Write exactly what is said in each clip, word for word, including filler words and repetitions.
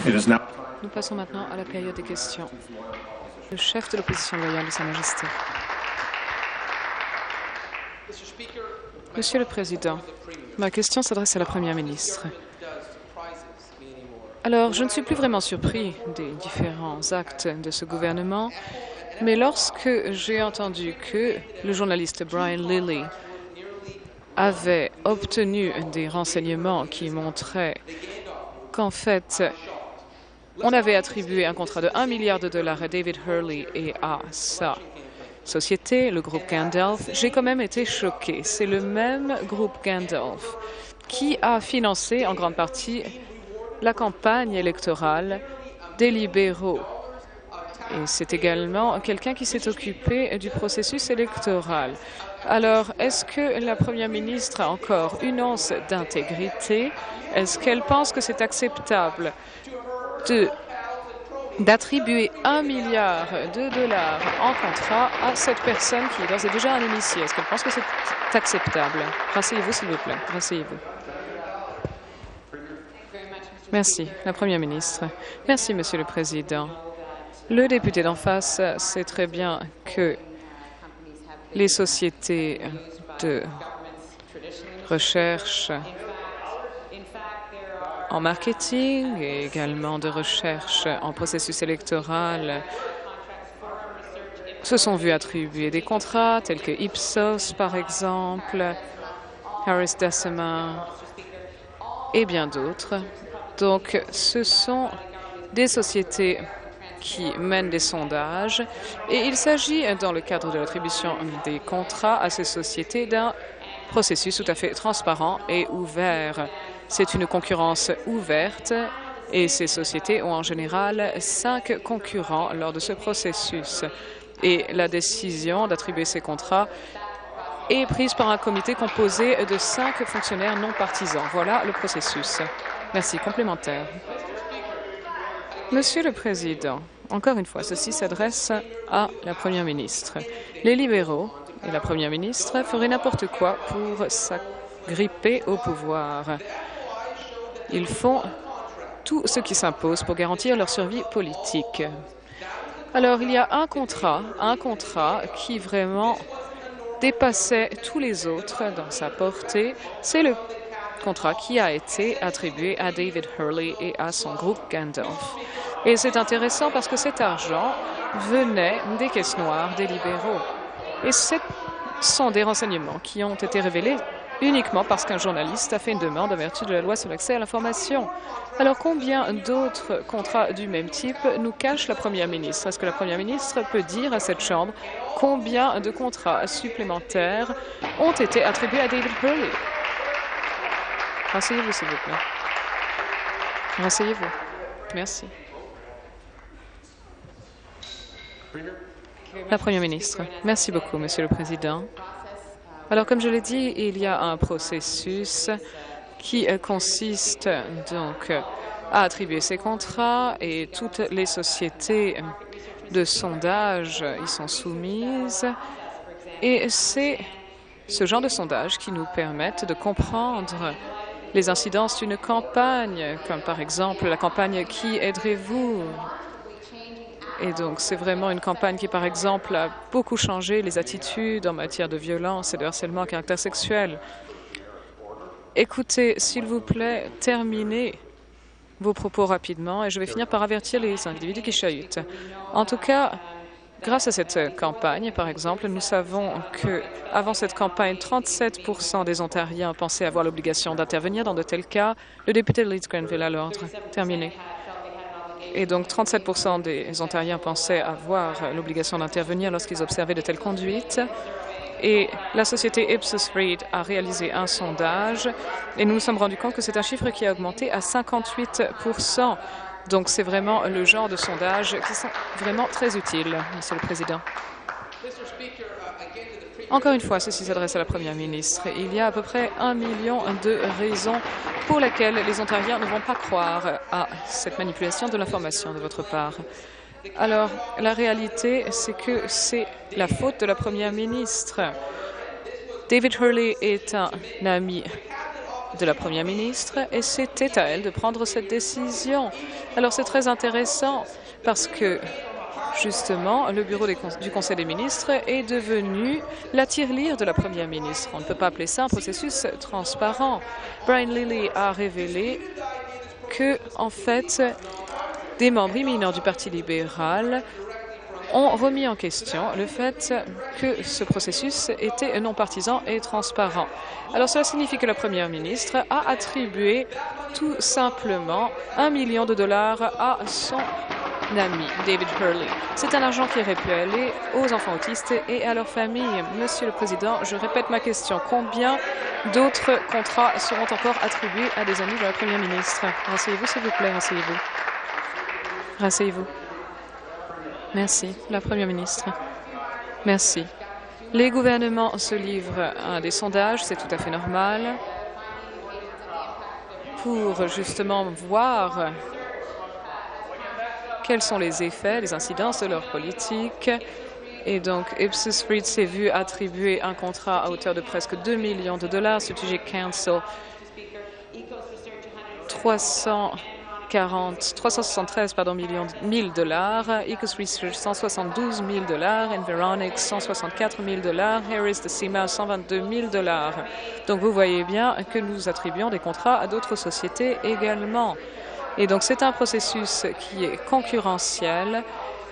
Nous passons maintenant à la période des questions. Le chef de l'opposition loyale de Sa Majesté. Monsieur le Président, ma question s'adresse à la Première ministre. Alors, je ne suis plus vraiment surpris des différents actes de ce gouvernement, mais lorsque j'ai entendu que le journaliste Brian Lilley avait obtenu des renseignements qui montraient qu'en fait, on avait attribué un contrat de un milliard de dollars à David Hurley et à sa société, le groupe Gandalf, j'ai quand même été choqué. C'est le même groupe Gandalf qui a financé en grande partie la campagne électorale des libéraux. Et c'est également quelqu'un qui s'est occupé du processus électoral. Alors, est-ce que la Première ministre a encore une once d'intégrité? Est-ce qu'elle pense que c'est acceptable de d'attribuer un milliard de dollars en contrat à cette personne qui est d'ores et déjà un initié? Est-ce qu'elle pense que c'est acceptable? Rasseyez-vous, s'il vous plaît. Rasseyez-vous. Merci. La Première ministre. Merci, Monsieur le Président. Le député d'en face sait très bien que les sociétés de recherche en marketing et également de recherche en processus électoral se sont vus attribuer des contrats tels que Ipsos, par exemple, Harris Decima et bien d'autres. Donc, ce sont des sociétés qui mènent des sondages et il s'agit, dans le cadre de l'attribution des contrats à ces sociétés, d'un processus tout à fait transparent et ouvert. C'est une concurrence ouverte et ces sociétés ont en général cinq concurrents lors de ce processus. Et la décision d'attribuer ces contrats est prise par un comité composé de cinq fonctionnaires non partisans. Voilà le processus. Merci. Complémentaire. Monsieur le Président, encore une fois, ceci s'adresse à la Première ministre. Les libéraux et la Première ministre feraient n'importe quoi pour s'agripper au pouvoir. Ils font tout ce qui s'impose pour garantir leur survie politique. Alors, il y a un contrat, un contrat qui vraiment dépassait tous les autres dans sa portée. C'est le contrat qui a été attribué à David Hurley et à son groupe Gandalf. Et c'est intéressant parce que cet argent venait des caisses noires des libéraux. Et ce sont des renseignements qui ont été révélés uniquement parce qu'un journaliste a fait une demande en vertu de la loi sur l'accès à l'information. Alors, combien d'autres contrats du même type nous cache la Première ministre? Est-ce que la Première ministre peut dire à cette Chambre combien de contrats supplémentaires ont été attribués à David Hurley? Rasseyez-vous, s'il vous plaît. Rasseyez-vous. Merci. La Première ministre. Merci beaucoup, Monsieur le Président. Alors, comme je l'ai dit, il y a un processus qui consiste donc à attribuer ces contrats et toutes les sociétés de sondage y sont soumises. Et c'est ce genre de sondage qui nous permettent de comprendre les incidences d'une campagne, comme par exemple la campagne « Qui aiderez-vous » Et donc, c'est vraiment une campagne qui, par exemple, a beaucoup changé les attitudes en matière de violence et de harcèlement à caractère sexuel. Écoutez, s'il vous plaît, terminez vos propos rapidement et je vais finir par avertir les individus qui chahutent. En tout cas, grâce à cette campagne, par exemple, nous savons qu'avant cette campagne, trente-sept pour cent des Ontariens pensaient avoir l'obligation d'intervenir dans de tels cas. Le député de Leeds-Grenville à l'ordre. Terminé. Et donc, trente-sept pour cent des Ontariens pensaient avoir l'obligation d'intervenir lorsqu'ils observaient de telles conduites. Et la société Ipsos Reid a réalisé un sondage et nous nous sommes rendus compte que c'est un chiffre qui a augmenté à cinquante-huit pour cent. Donc, c'est vraiment le genre de sondage qui sont vraiment très utiles, Monsieur le Président. Encore une fois, ceci s'adresse à la Première ministre. Il y a à peu près un million de raisons pour lesquelles les Ontariens ne vont pas croire à cette manipulation de l'information de votre part. Alors, la réalité, c'est que c'est la faute de la Première ministre. David Hurley est un ami de la Première ministre et c'était à elle de prendre cette décision. Alors c'est très intéressant parce que justement, le bureau des du Conseil des ministres est devenu la tirelire de la Première ministre. On ne peut pas appeler ça un processus transparent. Brian Lilley a révélé que, en fait, des membres imminents du Parti libéral ont remis en question le fait que ce processus était non partisan et transparent. Alors cela signifie que la Première ministre a attribué tout simplement un million de dollars à son ami, David Hurley. C'est un argent qui aurait pu aller aux enfants autistes et à leurs familles. Monsieur le Président, je répète ma question. Combien d'autres contrats seront encore attribués à des amis de la Première ministre? Rasseyez-vous, s'il vous plaît, rasseyez-vous. Rasseyez-vous. Merci. La Première ministre. Merci. Les gouvernements se livrent à des sondages, c'est tout à fait normal, pour justement voir quels sont les effets, les incidences de leur politique. Et donc, Ipsos Reid s'est vu attribuer un contrat à hauteur de presque deux millions de dollars, Strategic Council trois cent quarante, trois cent soixante-treize pardon, millions mille dollars, Ecos Research cent soixante-douze mille dollars, Environics cent soixante-quatre mille dollars, Harris de Cima cent vingt-deux mille dollars. Donc vous voyez bien que nous attribuons des contrats à d'autres sociétés également. Et donc c'est un processus qui est concurrentiel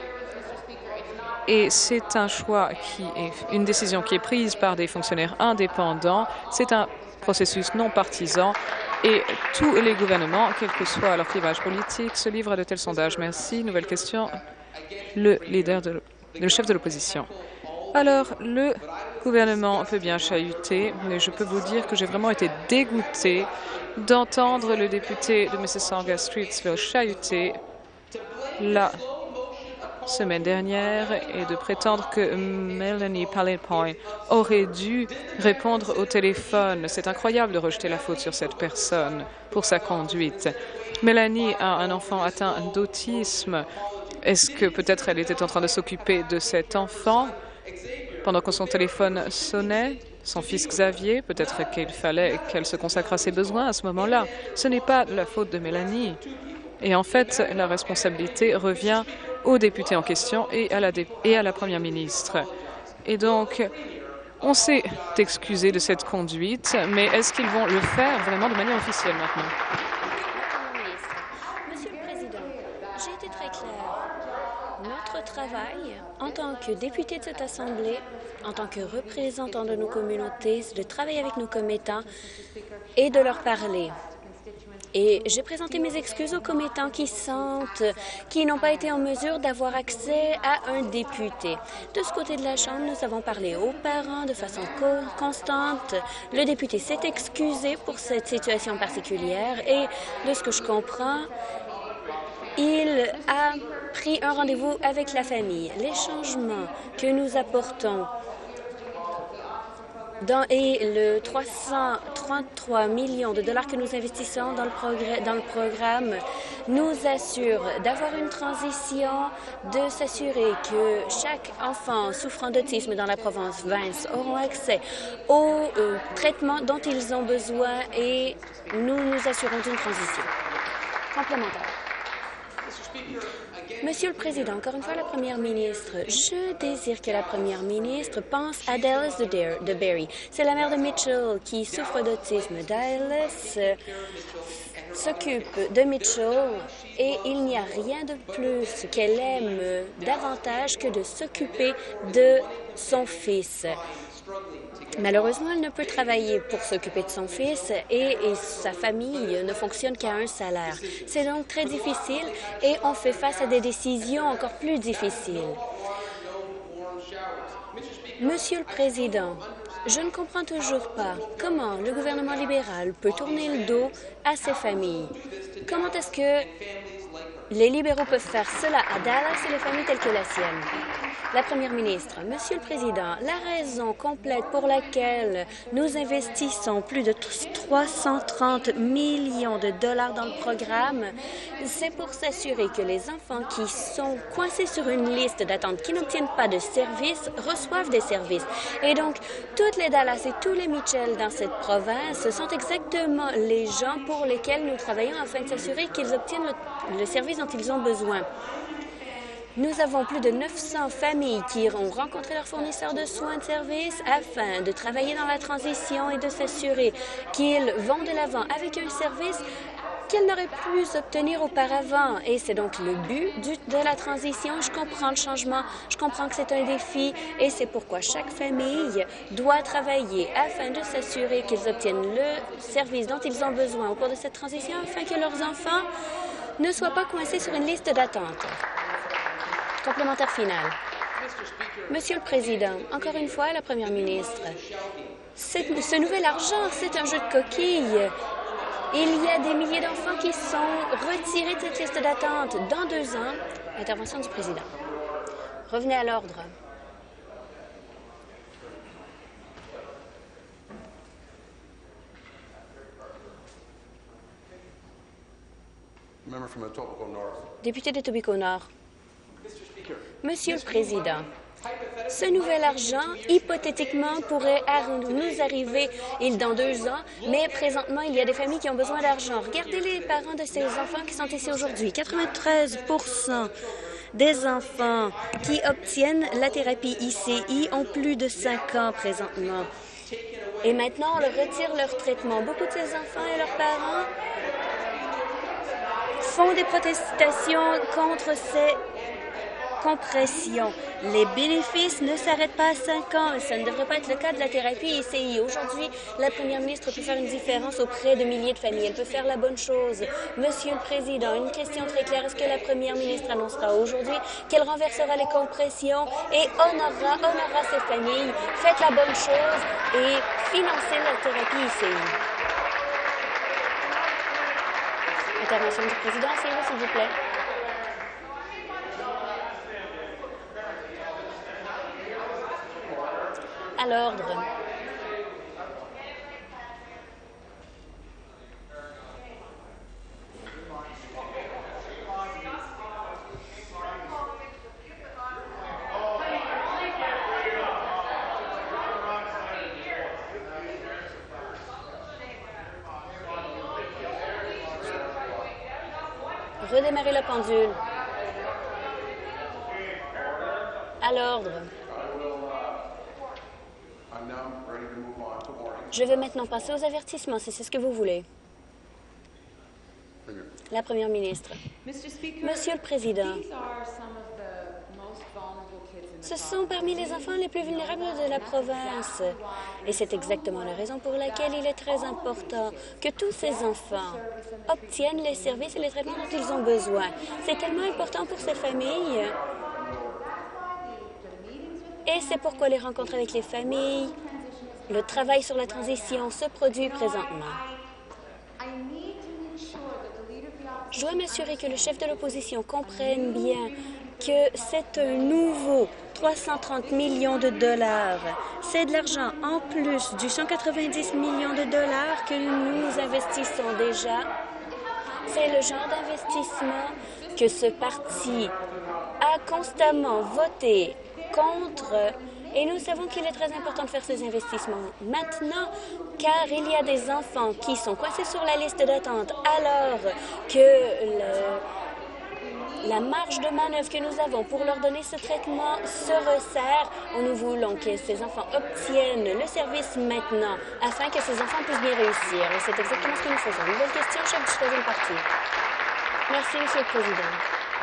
et c'est un choix qui est une décision qui est prise par des fonctionnaires indépendants. C'est un processus non partisan et tous les gouvernements, quel que soit leur clivage politique, se livrent à de tels sondages. Merci. Nouvelle question. Le leader, de, le chef de l'opposition. Alors, le gouvernement peut bien chahuter, mais je peux vous dire que j'ai vraiment été dégoûtée d'entendre le député de Mississauga-Streetsville chahuter la semaine dernière et de prétendre que Melanie Palinpoint aurait dû répondre au téléphone. C'est incroyable de rejeter la faute sur cette personne pour sa conduite. Mélanie a un enfant atteint d'autisme. Est-ce que peut-être elle était en train de s'occuper de cet enfant pendant que son téléphone sonnait? Son fils Xavier, peut-être qu'il fallait qu'elle se consacre à ses besoins à ce moment-là. Ce n'est pas la faute de Mélanie. Et en fait, la responsabilité revient aux députés en question et à la, dé et à la Première ministre. Et donc, on s'est excusé de cette conduite, mais est-ce qu'ils vont le faire vraiment de manière officielle maintenant? Monsieur le Président, j'ai été très claire. Notre travail, en tant que député de cette Assemblée, en tant que représentant de nos communautés, c'est de travailler avec nos commettants et de leur parler. Et j'ai présenté mes excuses aux commettants qui sentent qui n'ont pas été en mesure d'avoir accès à un député. De ce côté de la Chambre, nous avons parlé aux parents de façon co constante. Le député s'est excusé pour cette situation particulière et, de ce que je comprends, il a pris un rendez-vous avec la famille. Les changements que nous apportons Dans, et le trois cent trente-trois millions de dollars que nous investissons dans le, progrès, dans le programme nous assure d'avoir une transition, de s'assurer que chaque enfant souffrant d'autisme dans la province Vance auront accès aux euh, traitements dont ils ont besoin et nous nous assurons d'une transition complémentaire. Monsieur le Président, encore une fois, la Première ministre, je désire que la Première ministre pense à Dallas de Berry. C'est la mère de Mitchell qui souffre d'autisme. Dallas euh, s'occupe de Mitchell et il n'y a rien de plus qu'elle aime davantage que de s'occuper de son fils. Malheureusement, elle ne peut travailler pour s'occuper de son fils et, et sa famille ne fonctionne qu'à un salaire. C'est donc très difficile et on fait face à des décisions encore plus difficiles. Monsieur le Président, je ne comprends toujours pas comment le gouvernement libéral peut tourner le dos à ces familles. Comment est-ce que les libéraux peuvent faire cela à Dallas et les familles telles que la sienne? La Première ministre, Monsieur le Président, la raison complète pour laquelle nous investissons plus de trois cent trente millions de dollars dans le programme, c'est pour s'assurer que les enfants qui sont coincés sur une liste d'attente, qui n'obtiennent pas de services, reçoivent des services. Et donc, toutes les Dallas et tous les Mitchell dans cette province sont exactement les gens pour lesquels nous travaillons afin de s'assurer qu'ils obtiennent le, le service dont ils ont besoin. Nous avons plus de neuf cents familles qui iront rencontrer leurs fournisseurs de soins de services afin de travailler dans la transition et de s'assurer qu'ils vont de l'avant avec un service qu'ils n'auraient pu obtenir auparavant. Et c'est donc le but du, de la transition. Je comprends le changement, je comprends que c'est un défi et c'est pourquoi chaque famille doit travailler afin de s'assurer qu'ils obtiennent le service dont ils ont besoin au cours de cette transition afin que leurs enfants ne soient pas coincés sur une liste d'attente. Complémentaire final. Monsieur le Président, encore une fois, la Première ministre, ce nouvel argent, c'est un jeu de coquilles. Il y a des milliers d'enfants qui sont retirés de cette liste d'attente. Dans deux ans, intervention du Président. Revenez à l'ordre. Député d'Etobicoke-Nord. Monsieur le Président, ce nouvel argent, hypothétiquement, pourrait nous arriver dans deux ans, mais présentement, il y a des familles qui ont besoin d'argent. Regardez les parents de ces enfants qui sont ici aujourd'hui. quatre-vingt-treize pour cent des enfants qui obtiennent la thérapie I C I ont plus de cinq ans présentement. Et maintenant, on leur retire leur traitement. Beaucoup de ces enfants et leurs parents font des protestations contre ces compression. Les bénéfices ne s'arrêtent pas à cinq ans. Ça ne devrait pas être le cas de la thérapie I C I. Aujourd'hui, la Première ministre peut faire une différence auprès de milliers de familles. Elle peut faire la bonne chose. Monsieur le Président, une question très claire. Est-ce que la Première ministre annoncera aujourd'hui qu'elle renversera les compressions et honorera, honorera ces familles? Faites la bonne chose et financez la thérapie I C I. Intervention du Président, asseyez-vous, s'il vous plaît. À l'ordre. Redémarrer la pendule. À l'ordre. Je vais maintenant passer aux avertissements, si c'est ce que vous voulez. La Première ministre. Monsieur le Président, ce sont parmi les enfants les plus vulnérables de la province. Et c'est exactement la raison pour laquelle il est très important que tous ces enfants obtiennent les services et les traitements dont ils ont besoin. C'est tellement important pour ces familles. Et c'est pourquoi les rencontres avec les familles, le travail sur la transition se produit présentement. Je dois m'assurer que le chef de l'opposition comprenne bien que c'est un nouveau trois cent trente millions de dollars. C'est de l'argent en plus du cent quatre-vingt-dix millions de dollars que nous investissons déjà. C'est le genre d'investissement que ce parti a constamment voté contre. Et nous savons qu'il est très important de faire ces investissements maintenant, car il y a des enfants qui sont coincés sur la liste d'attente alors que le, la marge de manœuvre que nous avons pour leur donner ce traitement se resserre. Nous voulons que ces enfants obtiennent le service maintenant afin que ces enfants puissent bien réussir. Et c'est exactement ce que nous faisons. Nouvelle question, chef du troisième parti. Merci, Monsieur le Président.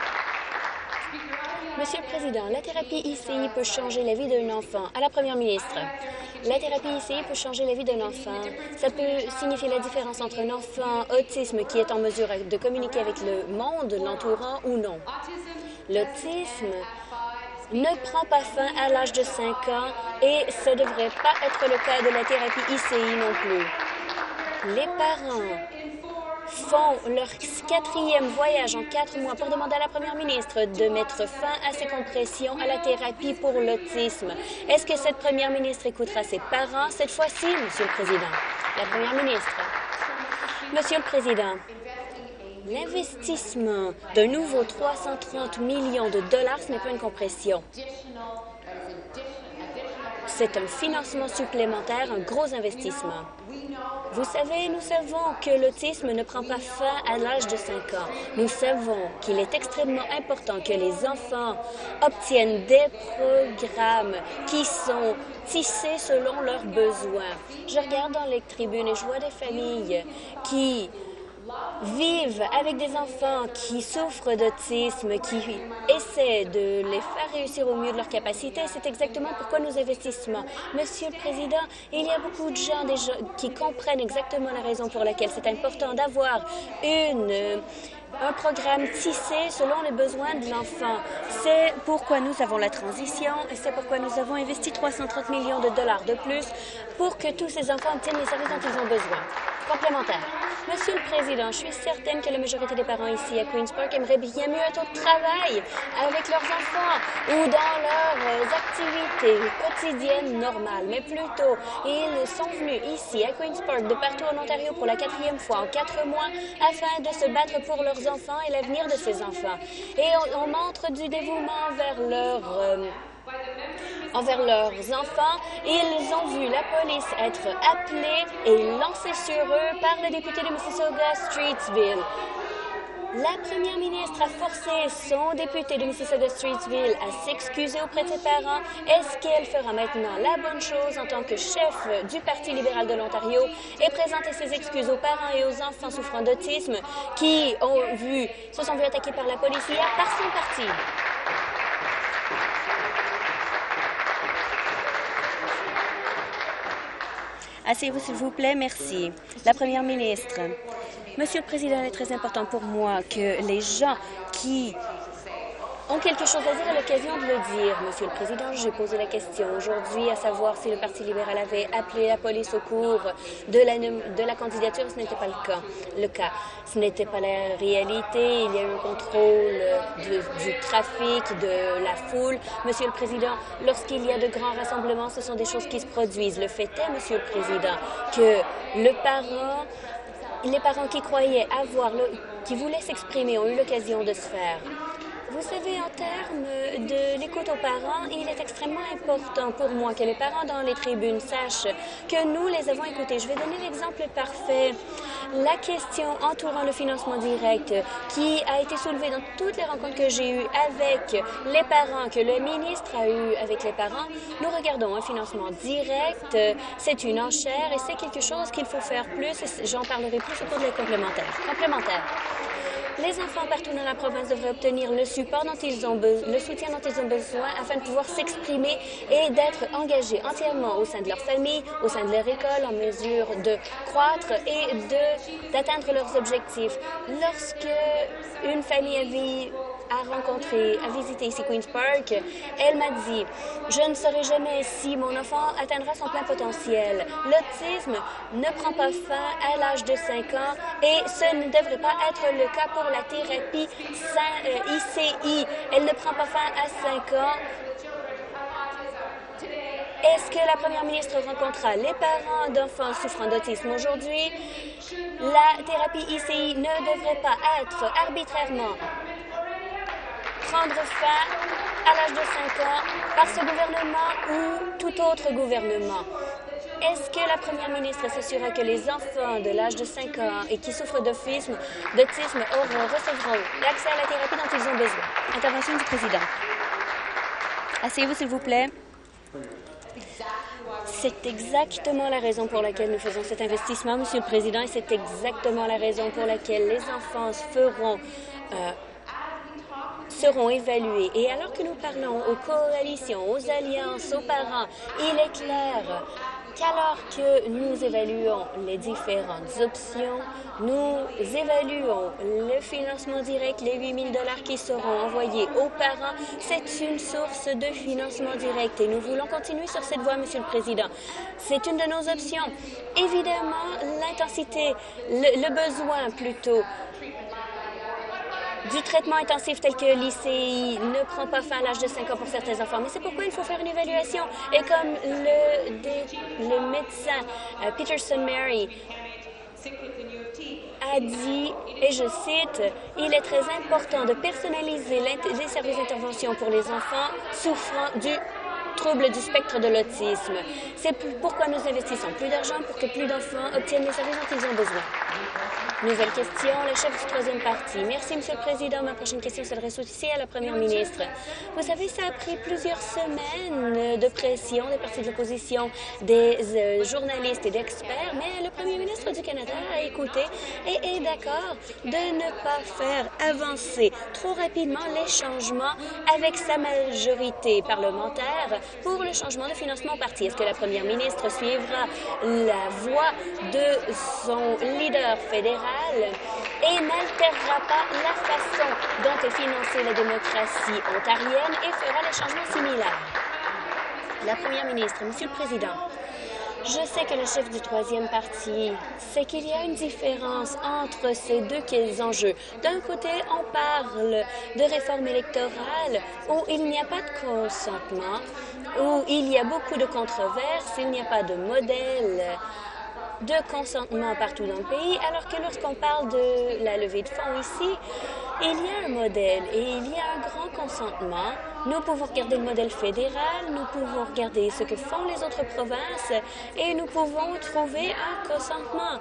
Monsieur le Président, la thérapie I C I peut changer la vie d'un enfant. À la Première ministre, la thérapie I C I peut changer la vie d'un enfant. Ça peut signifier la différence entre un enfant autisme qui est en mesure de communiquer avec le monde l'entourant ou non. L'autisme ne prend pas fin à l'âge de cinq ans et ce ne devrait pas être le cas de la thérapie I C I non plus. Les parents font leur quatrième voyage en quatre mois pour demander à la première ministre de mettre fin à ces compressions à la thérapie pour l'autisme. Est-ce que cette première ministre écoutera ses parents cette fois-ci, Monsieur le Président? La première ministre. Monsieur le Président, l'investissement d'un nouveau trois cent trente millions de dollars, ce n'est pas une compression. C'est un financement supplémentaire, un gros investissement. Vous savez, nous savons que l'autisme ne prend pas fin à l'âge de cinq ans. Nous savons qu'il est extrêmement important que les enfants obtiennent des programmes qui sont tissés selon leurs besoins. Je regarde dans les tribunes et je vois des familles qui vivent avec des enfants qui souffrent d'autisme, qui essaient de les faire réussir au mieux de leur capacité. C'est exactement pourquoi nous investissons. Monsieur le Président, il y a beaucoup de gens, des gens qui comprennent exactement la raison pour laquelle c'est important d'avoir une... un programme tissé selon les besoins de l'enfant. C'est pourquoi nous avons la transition et c'est pourquoi nous avons investi trois cent trente millions de dollars de plus pour que tous ces enfants obtiennent les services dont ils ont besoin. Complémentaire. Monsieur le Président, je suis certaine que la majorité des parents ici à Queen's Park aimeraient bien mieux être au travail avec leurs enfants ou dans leurs activités quotidiennes normales. Mais plutôt, ils sont venus ici à Queen's Park de partout en Ontario pour la quatrième fois en quatre mois afin de se battre pour leurs enfants et l'avenir de ces enfants. Et on, on montre du dévouement envers leurs... Euh, envers leurs enfants. Ils ont vu la police être appelée et lancée sur eux par le député de Mississauga-Streetsville. La première ministre a forcé son député de Mississauga-Streetsville à s'excuser auprès de ses parents. Est-ce qu'elle fera maintenant la bonne chose en tant que chef du Parti libéral de l'Ontario et présenter ses excuses aux parents et aux enfants souffrant d'autisme qui ont vu, se sont vus attaqués par la police hier par son parti? Asseyez-vous, s'il vous plaît. Merci. La première ministre. Monsieur le Président, il est très important pour moi que les gens qui ont quelque chose à dire à l'occasion de le dire. Monsieur le Président, j'ai posé la question aujourd'hui à savoir si le Parti libéral avait appelé la police au cours de la, de la candidature. Ce n'était pas le cas. Le cas. Ce n'était pas la réalité. Il y a eu un contrôle de, du trafic, de la foule. Monsieur le Président, lorsqu'il y a de grands rassemblements, ce sont des choses qui se produisent. Le fait est, Monsieur le Président, que le parent, les parents qui croyaient avoir, le, qui voulaient s'exprimer ont eu l'occasion de se faire. Vous savez, en termes de l'écoute aux parents, il est extrêmement important pour moi que les parents dans les tribunes sachent que nous les avons écoutés. Je vais donner l'exemple parfait. La question entourant le financement direct qui a été soulevée dans toutes les rencontres que j'ai eues avec les parents, que le ministre a eu avec les parents, nous regardons un financement direct. C'est une enchère et c'est quelque chose qu'il faut faire plus. J'en parlerai plus au cours des complémentaires. Complémentaires. Les enfants partout dans la province devraient obtenir le support dont ils ont besoin, le soutien dont ils ont besoin afin de pouvoir s'exprimer et d'être engagés entièrement au sein de leur famille, au sein de leur école, en mesure de croître et de d'atteindre leurs objectifs. Lorsque une famille avait a rencontré, a visité ici Queen's Park, elle m'a dit « Je ne saurai jamais si mon enfant atteindra son plein potentiel. L'autisme ne prend pas fin à l'âge de cinq ans et ce ne devrait pas être le cas pour la thérapie I C I. Elle ne prend pas fin à cinq ans. » Est-ce que la première ministre rencontrera les parents d'enfants souffrant d'autisme aujourd'hui? La thérapie I C I ne devrait pas être arbitrairement prendre fin à l'âge de cinq ans par ce gouvernement ou tout autre gouvernement. Est-ce que la première ministre s'assurera que les enfants de l'âge de cinq ans et qui souffrent d'autisme d'autisme auront, recevront l'accès à la thérapie dont ils ont besoin? Intervention du président. Asseyez-vous, s'il vous plaît. C'est exactement la raison pour laquelle nous faisons cet investissement, Monsieur le Président, et c'est exactement la raison pour laquelle les enfants feront... Euh, seront évalués. Et alors que nous parlons aux coalitions, aux alliances, aux parents, il est clair qu'alors que nous évaluons les différentes options, nous évaluons le financement direct, les huit mille dollars qui seront envoyés aux parents. C'est une source de financement direct et nous voulons continuer sur cette voie, Monsieur le Président. C'est une de nos options. Évidemment, l'intensité, le, le besoin plutôt du traitement intensif tel que l'I C I ne prend pas fin à l'âge de cinq ans pour certains enfants. Mais c'est pourquoi il faut faire une évaluation. Et comme le, des, le médecin euh, Peterson Mary a dit, et je cite, « Il est très important de personnaliser les services d'intervention pour les enfants souffrant du trouble du spectre de l'autisme. C'est pourquoi nous investissons plus d'argent pour que plus d'enfants obtiennent les services dont ils ont besoin. » Nouvelle question, le chef du troisième parti. Merci, Monsieur le Président. Ma prochaine question s'adresse aussi à la Première ministre. Vous savez, ça a pris plusieurs semaines de pression des partis de l'opposition, des euh, journalistes et d'experts, mais le Premier ministre du Canada a écouté et est d'accord de ne pas faire avancer trop rapidement les changements avec sa majorité parlementaire pour le changement de financement au parti. Est-ce que la Première ministre suivra la voie de son leader fédéral et n'altérera pas la façon dont est financée la démocratie ontarienne et fera des changements similaires? La Première ministre, Monsieur le Président, je sais que le chef du troisième parti sait qu'il y a une différence entre ces deux enjeux. D'un côté, on parle de réforme électorale où il n'y a pas de consentement, où il y a beaucoup de controverses, il n'y a pas de modèle de consentement partout dans le pays, alors que lorsqu'on parle de la levée de fonds ici, il y a un modèle et il y a un grand consentement. Nous pouvons regarder le modèle fédéral, nous pouvons regarder ce que font les autres provinces et nous pouvons trouver un consentement.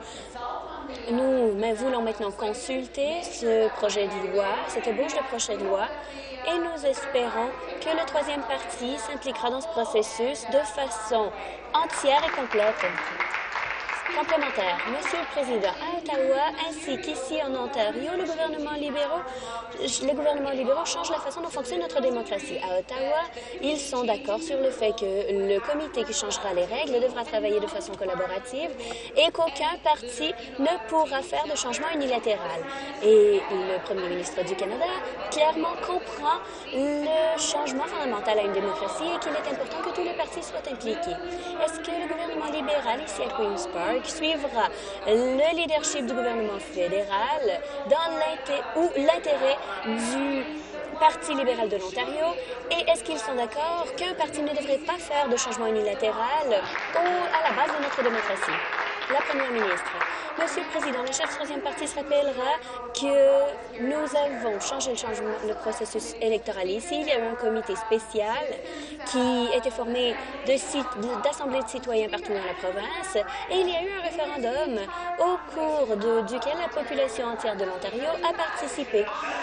Nous mais voulons maintenant consulter ce projet de loi, cette ébauche de projet de loi, et nous espérons que le troisième parti s'impliquera dans ce processus de façon entière et complète. Complémentaire. Monsieur le Président, à Ottawa ainsi qu'ici en Ontario, le gouvernement libéraux, les gouvernements libéraux changent la façon dont fonctionne notre démocratie. À Ottawa, ils sont d'accord sur le fait que le comité qui changera les règles devra travailler de façon collaborative et qu'aucun parti ne pourra faire de changement unilatéral. Et le Premier ministre du Canada clairement comprend le changement fondamental à une démocratie et qu'il est important que tous les partis soient impliqués. Est-ce que le gouvernement libéral ici à Queen's Park suivra le leadership du gouvernement fédéral dans ou l'intérêt du Parti libéral de l'Ontario? Et est-ce qu'ils sont d'accord qu'un parti ne devrait pas faire de changement unilatéral au, à la base de notre démocratie? La Première ministre. Monsieur le Président, le chef du troisième parti se rappellera que nous avons changé le, changement, le processus électoral ici. Il y a eu un comité spécial qui était formé d'assemblées de, de citoyens partout dans la province et il y a eu un référendum au cours de, duquel la population entière de l'Ontario a participé.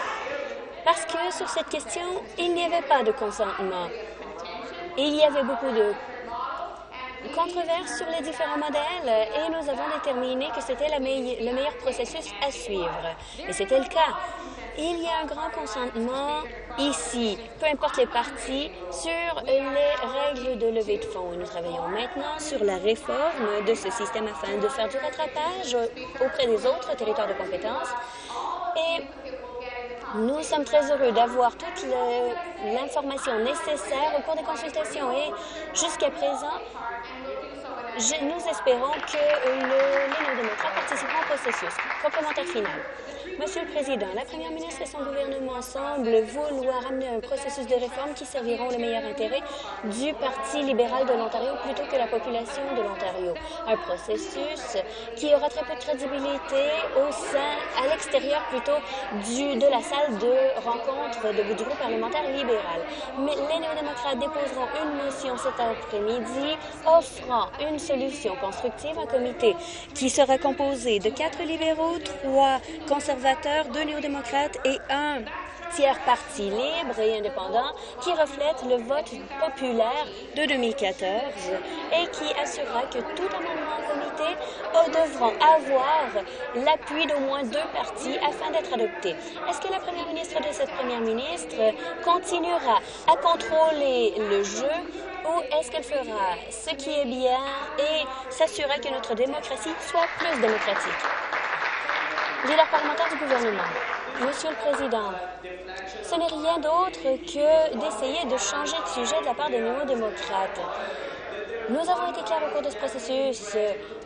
Parce que sur cette question, il n'y avait pas de consentement. Il y avait beaucoup de controverses sur les différents modèles et nous avons déterminé que c'était le meilleur processus à suivre. Et c'était le cas. Il y a un grand consentement ici, peu importe les partis, sur les règles de levée de fonds. Et nous travaillons maintenant sur la réforme de ce système afin de faire du rattrapage auprès des autres territoires de compétences. Et nous sommes très heureux d'avoir toute l'information nécessaire au cours des consultations et jusqu'à présent, je, nous espérons que le, les néo-démocrates participeront au processus. Complémentaire final. Monsieur le Président, la Première ministre et son gouvernement semblent vouloir amener un processus de réforme qui serviront le meilleur intérêt du Parti libéral de l'Ontario plutôt que la population de l'Ontario. Un processus qui aura très peu de crédibilité au sein, à l'extérieur plutôt, du, de la salle de rencontre de, du groupe parlementaire libéral. Mais les néo-démocrates déposeront une motion cet après-midi offrant une solution constructive, un comité qui sera composé de quatre libéraux, trois conservateurs, deux néo-démocrates et un tiers parti libre et indépendant qui reflète le vote populaire de deux mille quatorze et qui assurera que tout amendement en comité devront avoir l'appui d'au moins deux partis afin d'être adoptés. Est-ce que la première ministre de cette première ministre continuera à contrôler le jeu ou est-ce qu'elle fera ce qui est bien et s'assurera que notre démocratie soit plus démocratique? Leader parlementaire du gouvernement. Monsieur le Président, ce n'est rien d'autre que d'essayer de changer de sujet de la part des néo-démocrates. Nous avons été clairs au cours de ce processus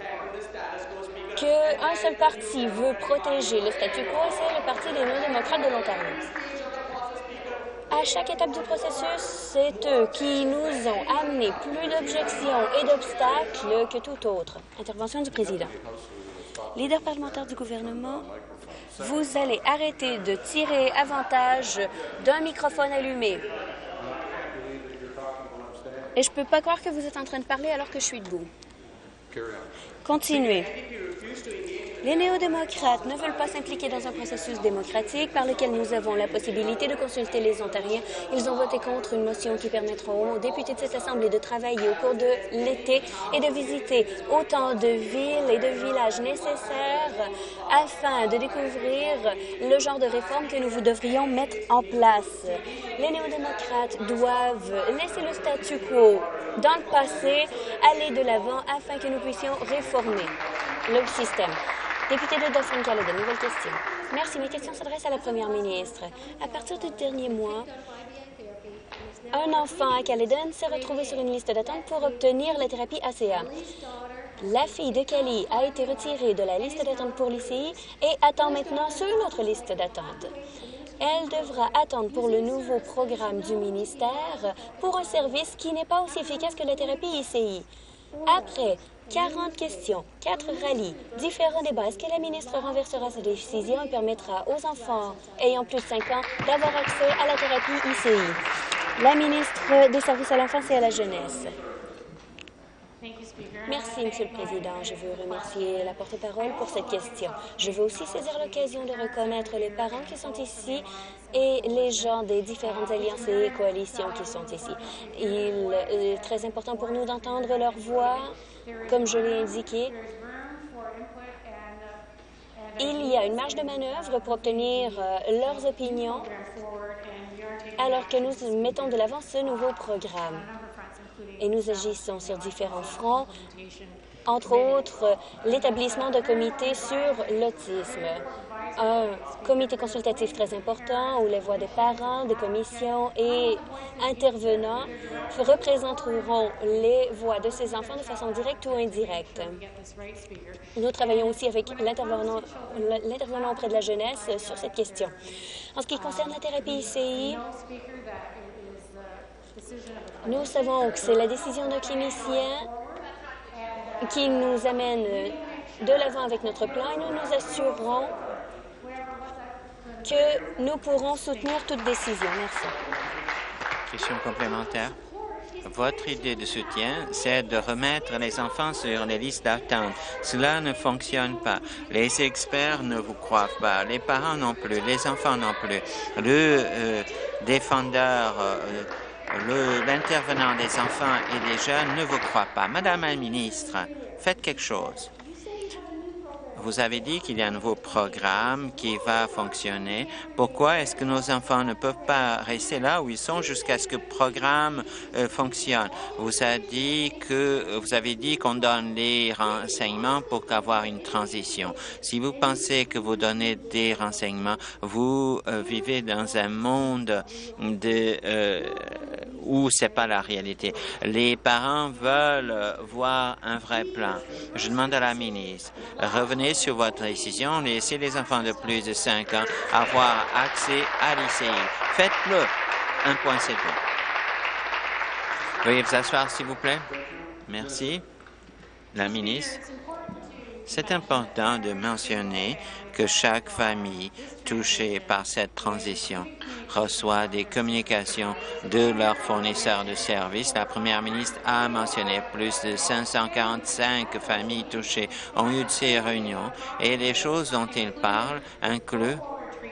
qu'un seul parti veut protéger le statu quo, c'est le Parti des néo-démocrates de l'Ontario. À chaque étape du processus, c'est eux qui nous ont amené plus d'objections et d'obstacles que tout autre. Intervention du Président. Leader parlementaire du gouvernement, vous allez arrêter de tirer avantage d'un microphone allumé. Et je ne peux pas croire que vous êtes en train de parler alors que je suis debout. Continuez. Les néo-démocrates ne veulent pas s'impliquer dans un processus démocratique par lequel nous avons la possibilité de consulter les Ontariens. Ils ont voté contre une motion qui permettra aux députés de cette Assemblée de travailler au cours de l'été et de visiter autant de villes et de villages nécessaires afin de découvrir le genre de réformes que nous devrions mettre en place. Les néo-démocrates doivent laisser le statu quo dans le passé, aller de l'avant afin que nous puissions réformer le système. Député de Dauphin-Caledon, nouvelle question. Merci. Mes questions s'adressent à la première ministre. À partir du dernier mois, un enfant à Caledon s'est retrouvé sur une liste d'attente pour obtenir la thérapie A C A. La fille de Cali a été retirée de la liste d'attente pour l'I C I et attend maintenant sur une autre liste d'attente. Elle devra attendre pour le nouveau programme du ministère pour un service qui n'est pas aussi efficace que la thérapie I C I. Après quarante questions, quatre rallyes, différents débats, est-ce que la ministre renversera sa décision et permettra aux enfants ayant plus de cinq ans d'avoir accès à la thérapie I C I? La ministre des Services à l'enfance et à la jeunesse. Merci, Monsieur le Président. Je veux remercier la porte-parole pour cette question. Je veux aussi saisir l'occasion de reconnaître les parents qui sont ici et les gens des différentes alliances et coalitions qui sont ici. Il est très important pour nous d'entendre leur voix. Comme je l'ai indiqué, il y a une marge de manœuvre pour obtenir euh, leurs opinions alors que nous mettons de l'avant ce nouveau programme. Et nous agissons sur différents fronts, entre autres l'établissement de comités sur l'autisme. Un comité consultatif très important où les voix des parents, des commissions et intervenants représenteront les voix de ces enfants de façon directe ou indirecte. Nous travaillons aussi avec l'intervenant auprès de la jeunesse sur cette question. En ce qui concerne la thérapie I C I, nous savons que c'est la décision d'un clinicien qui nous amène de l'avant avec notre plan et nous nous assurerons que nous pourrons soutenir toute décision. Merci. Question complémentaire. Votre idée de soutien, c'est de remettre les enfants sur les listes d'attente. Cela ne fonctionne pas. Les experts ne vous croient pas, les parents non plus, les enfants non plus. Le euh, défendeur, euh, l'intervenant des enfants et des jeunes ne vous croit pas. Madame la ministre, faites quelque chose. Vous avez dit qu'il y a un nouveau programme qui va fonctionner. Pourquoi est-ce que nos enfants ne peuvent pas rester là où ils sont jusqu'à ce que le programme euh, fonctionne? Vous avez dit que vous avez dit qu'on donne les renseignements pour avoir une transition. Si vous pensez que vous donnez des renseignements, vous euh, vivez dans un monde de euh, où c'est pas la réalité. Les parents veulent voir un vrai plan. Je demande à la ministre, revenez sur votre décision, laissez les enfants de plus de cinq ans avoir accès à l'I C I. Faites-le. Un point, c'est tout. Veuillez vous asseoir, s'il vous plaît. Merci. La ministre. C'est important de mentionner que chaque famille touchée par cette transition reçoit des communications de leurs fournisseurs de services. La première ministre a mentionné plus de cinq cent quarante-cinq familles touchées ont eu de ces réunions et les choses dont il parle incluent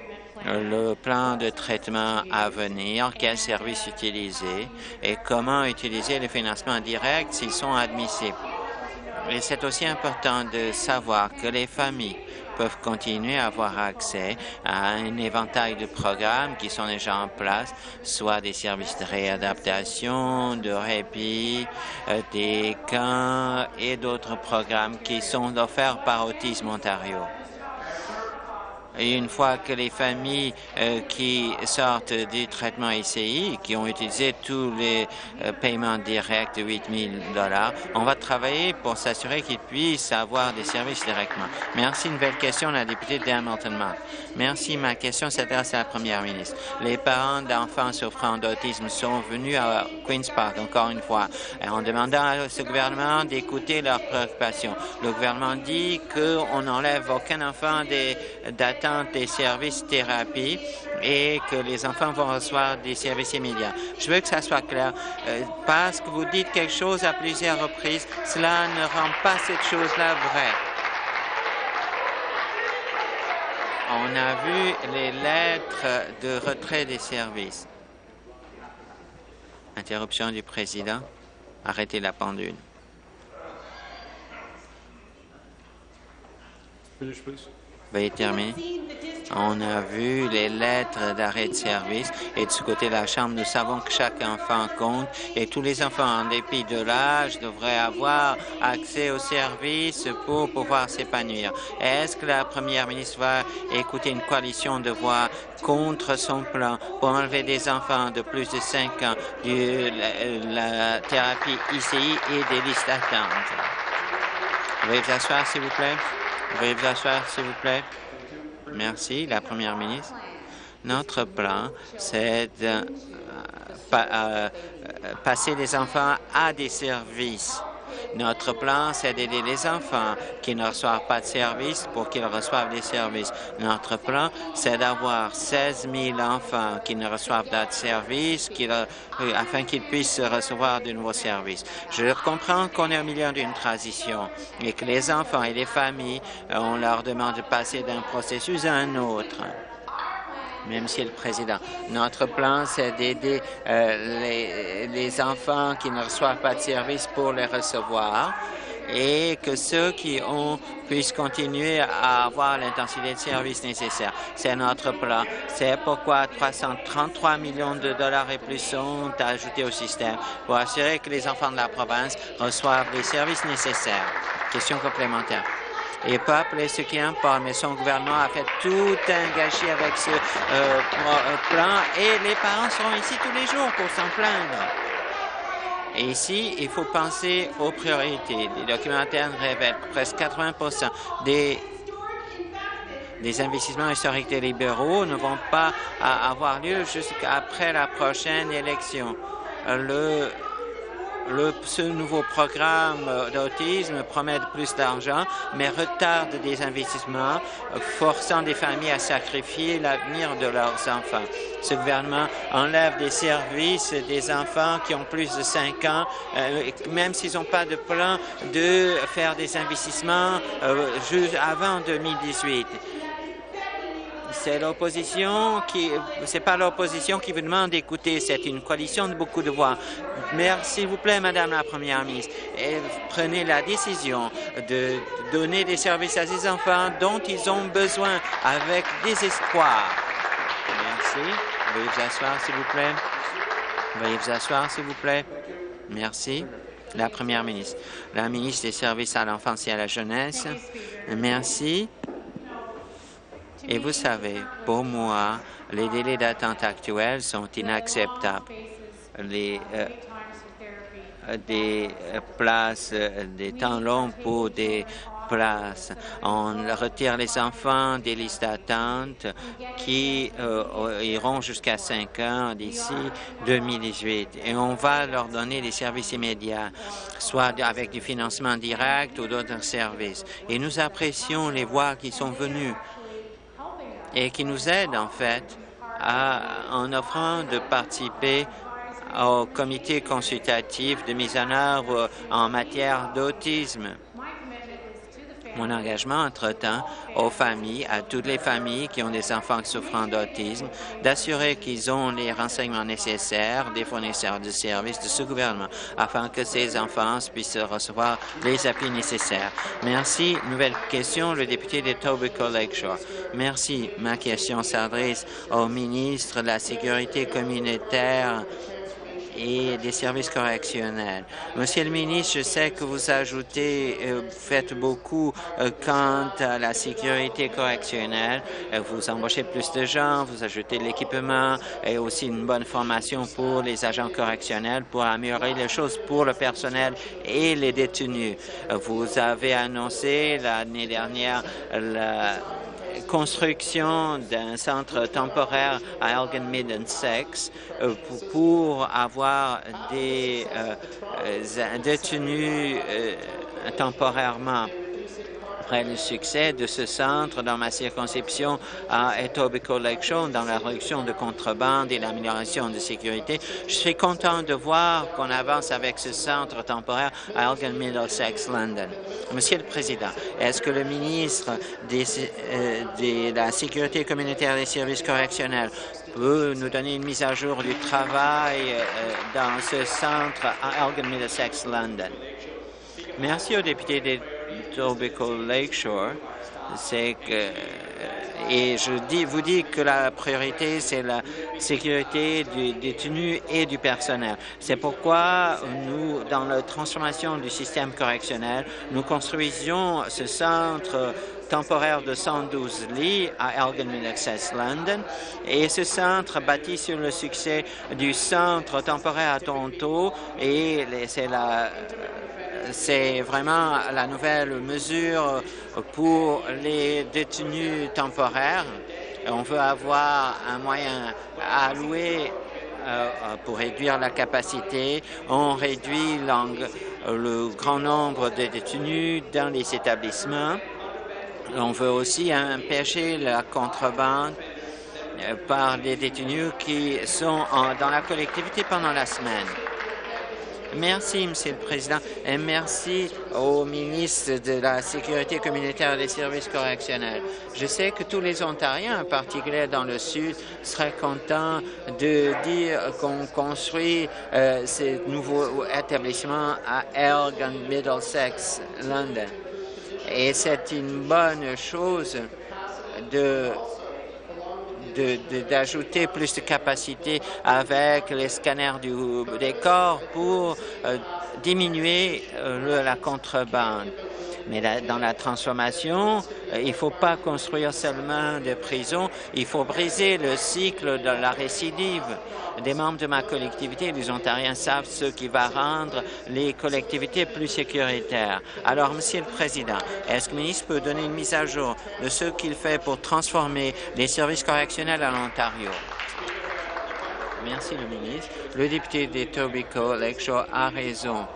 le plan de traitement à venir, quels services utiliser et comment utiliser le financement direct s'ils sont admissibles. Et c'est aussi important de savoir que les familles peuvent continuer à avoir accès à un éventail de programmes qui sont déjà en place, soit des services de réadaptation, de répit, euh, des camps et d'autres programmes qui sont offerts par Autisme Ontario. Et une fois que les familles euh, qui sortent du traitement I C I, qui ont utilisé tous les euh, paiements directs de huit mille dollars, on va travailler pour s'assurer qu'ils puissent avoir des services directement. Merci. Une nouvelle question, la députée d'Hamilton Mount. Merci. Ma question s'adresse à la première ministre. Les parents d'enfants souffrant d'autisme sont venus à Queen's Park, encore une fois, en demandant à ce gouvernement d'écouter leurs préoccupations. Le gouvernement dit qu'on n'enlève aucun enfant d'attente des services thérapie et que les enfants vont recevoir des services immédiats. Je veux que ça soit clair. Euh, parce que vous dites quelque chose à plusieurs reprises, cela ne rend pas cette chose-là vraie. On a vu les lettres de retrait des services. Interruption du président. Arrêtez la pendule. Finish, please. Veuillez terminer. On a vu les lettres d'arrêt de service et de ce côté de la Chambre, nous savons que chaque enfant compte et tous les enfants, en dépit de l'âge, devraient avoir accès aux services pour pouvoir s'épanouir. Est-ce que la première ministre va écouter une coalition de voix contre son plan pour enlever des enfants de plus de cinq ans de la, la thérapie I C I et des listes d'attente? Veuillez vous asseoir, s'il vous plaît. Veuillez vous asseoir, s'il vous plaît. Merci, la première ministre. Notre plan, c'est de euh, pa euh, passer les enfants à des services. Notre plan, c'est d'aider les enfants qui ne reçoivent pas de services pour qu'ils reçoivent des services. Notre plan, c'est d'avoir seize mille enfants qui ne reçoivent pas de services qu euh, afin qu'ils puissent recevoir de nouveaux services. Je comprends qu'on est au milieu d'une transition et que les enfants et les familles, euh, on leur demande de passer d'un processus à un autre. Mais, Monsieur le Président, notre plan, c'est d'aider euh, les, les enfants qui ne reçoivent pas de services pour les recevoir et que ceux qui ont puissent continuer à avoir l'intensité de service nécessaire. C'est notre plan. C'est pourquoi trois cent trente-trois millions de dollars et plus sont ajoutés au système pour assurer que les enfants de la province reçoivent les services nécessaires. Question complémentaire. Et pas appeler ce qui importe, mais son gouvernement a fait tout un gâchis avec ce euh, plan et les parents seront ici tous les jours pour s'en plaindre. Et ici, il faut penser aux priorités. Les documents internes révèlent que presque quatre-vingts pour cent des, des investissements historiques des libéraux ne vont pas avoir lieu jusqu'après la prochaine élection. Le Le, ce nouveau programme d'autisme promet plus d'argent, mais retarde des investissements, forçant des familles à sacrifier l'avenir de leurs enfants. Ce gouvernement enlève des services des enfants qui ont plus de cinq ans, euh, même s'ils n'ont pas de plan de faire des investissements euh, juste avant deux mille dix-huit. C'est l'opposition qui, c'est pas l'opposition qui vous demande d'écouter, c'est une coalition de beaucoup de voix. Merci, s'il vous plaît, Madame la Première ministre, et prenez la décision de donner des services à ces enfants dont ils ont besoin avec désespoir. Merci. Veuillez vous asseoir, s'il vous plaît. Veuillez vous asseoir, s'il vous plaît. Merci. La Première ministre. La ministre des Services à l'enfance et à la jeunesse. Merci. Et vous savez, pour moi, les délais d'attente actuels sont inacceptables. Les, euh, des places, des temps longs pour des places. On retire les enfants des listes d'attente qui euh, iront jusqu'à cinq ans d'ici deux mille dix-huit. Et on va leur donner des services immédiats, soit avec du financement direct ou d'autres services. Et nous apprécions les voix qui sont venues et qui nous aident, en fait, à, en offrant de participer au comité consultatif de mise en œuvre en matière d'autisme. mon engagement entre-temps aux familles, à toutes les familles qui ont des enfants souffrant d'autisme, d'assurer qu'ils ont les renseignements nécessaires des fournisseurs de services de ce gouvernement afin que ces enfants puissent recevoir les appuis nécessaires. Merci. Nouvelle question, le député de Etobicoke Lakeshore. Merci. Ma question s'adresse au ministre de la Sécurité communautaire et des services correctionnels. Monsieur le ministre, je sais que vous ajoutez, euh, faites beaucoup euh, quant à la sécurité correctionnelle. Euh, vous embauchez plus de gens, vous ajoutez de l'équipement et aussi une bonne formation pour les agents correctionnels pour améliorer les choses pour le personnel et les détenus. Euh, vous avez annoncé l'année dernière la construction d'un centre temporaire à Elgin Middlesex euh, pour, pour avoir des euh, euh, détenus euh, temporairement. Après le succès de ce centre dans ma circonscription à Etobicoke Lakeshore, dans la réduction de contrebande et l'amélioration de sécurité, je suis content de voir qu'on avance avec ce centre temporaire à Elgin Middlesex, London. Monsieur le Président, est-ce que le ministre des, euh, de la Sécurité communautaire et des services correctionnels peut nous donner une mise à jour du travail euh, dans ce centre à Elgin Middlesex, London? Merci au député des Etobicoke Lakeshore, c'est que et je dis, vous dis que la priorité c'est la sécurité du détenu et du personnel. C'est pourquoi nous, dans la transformation du système correctionnel, nous construisions ce centre temporaire de cent douze lits à Elgin Middlesex, London, et ce centre bâti sur le succès du centre temporaire à Toronto, et c'est la C'est vraiment la nouvelle mesure pour les détenus temporaires. On veut avoir un moyen alloué euh, pour réduire la capacité. On réduit le grand nombre de détenus dans les établissements. On veut aussi empêcher la contrebande par les détenus qui sont en, dans la collectivité pendant la semaine. Merci, Monsieur le Président, et merci au ministre de la Sécurité communautaire et des services correctionnels. Je sais que tous les Ontariens, en particulier dans le Sud, seraient contents de dire qu'on construit euh, ces nouveaux établissements à Elgin Middlesex, London. Et c'est une bonne chose de d'ajouter plus de capacité avec les scanners du, des corps pour euh, diminuer euh, la contrebande. Mais la, dans la transformation, euh, il ne faut pas construire seulement des prisons, il faut briser le cycle de la récidive. Des membres de ma collectivité, les Ontariens, savent ce qui va rendre les collectivités plus sécuritaires. Alors, Monsieur le Président, est-ce que le ministre peut donner une mise à jour de ce qu'il fait pour transformer les services correctionnels à l'Ontario? Merci, le ministre. Le député d'Etobicoke Lakeshore a raison.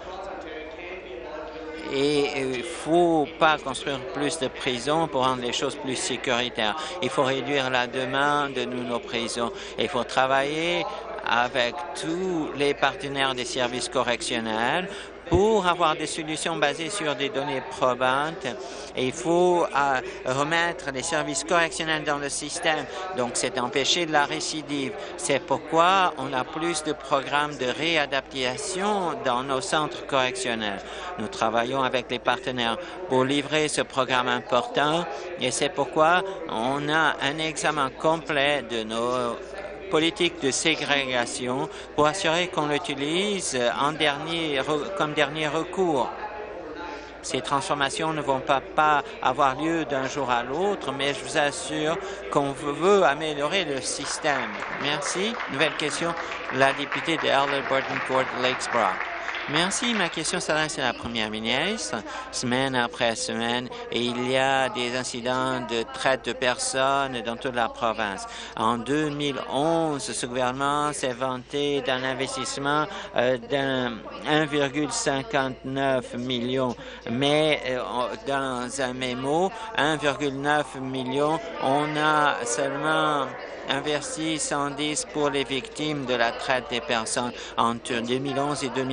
Et il ne faut pas construire plus de prisons pour rendre les choses plus sécuritaires. Il faut réduire la demande de nos prisons. Il faut travailler avec tous les partenaires des services correctionnels pour avoir des solutions basées sur des données probantes. Et il faut euh, remettre les services correctionnels dans le système. Donc, c'est empêcher de la récidive. C'est pourquoi on a plus de programmes de réadaptation dans nos centres correctionnels. Nous travaillons avec les partenaires pour livrer ce programme important et c'est pourquoi on a un examen complet de nos politique de ségrégation pour assurer qu'on l'utilise en dernier, comme dernier recours. Ces transformations ne vont pas, pas avoir lieu d'un jour à l'autre, mais je vous assure qu'on veut améliorer le système. Merci. Nouvelle question, la députée de Alderburton-Court Lakesborough. Merci. Ma question s'adresse à la Première ministre. Semaine après semaine, et il y a des incidents de traite de personnes dans toute la province. En deux mille onze, ce gouvernement s'est vanté d'un investissement euh, d'un un virgule cinquante-neuf million, mais euh, dans un mémo, un virgule neuf million, on a seulement investi cent dix pour les victimes de la traite des personnes entre deux mille onze et deux mille treize.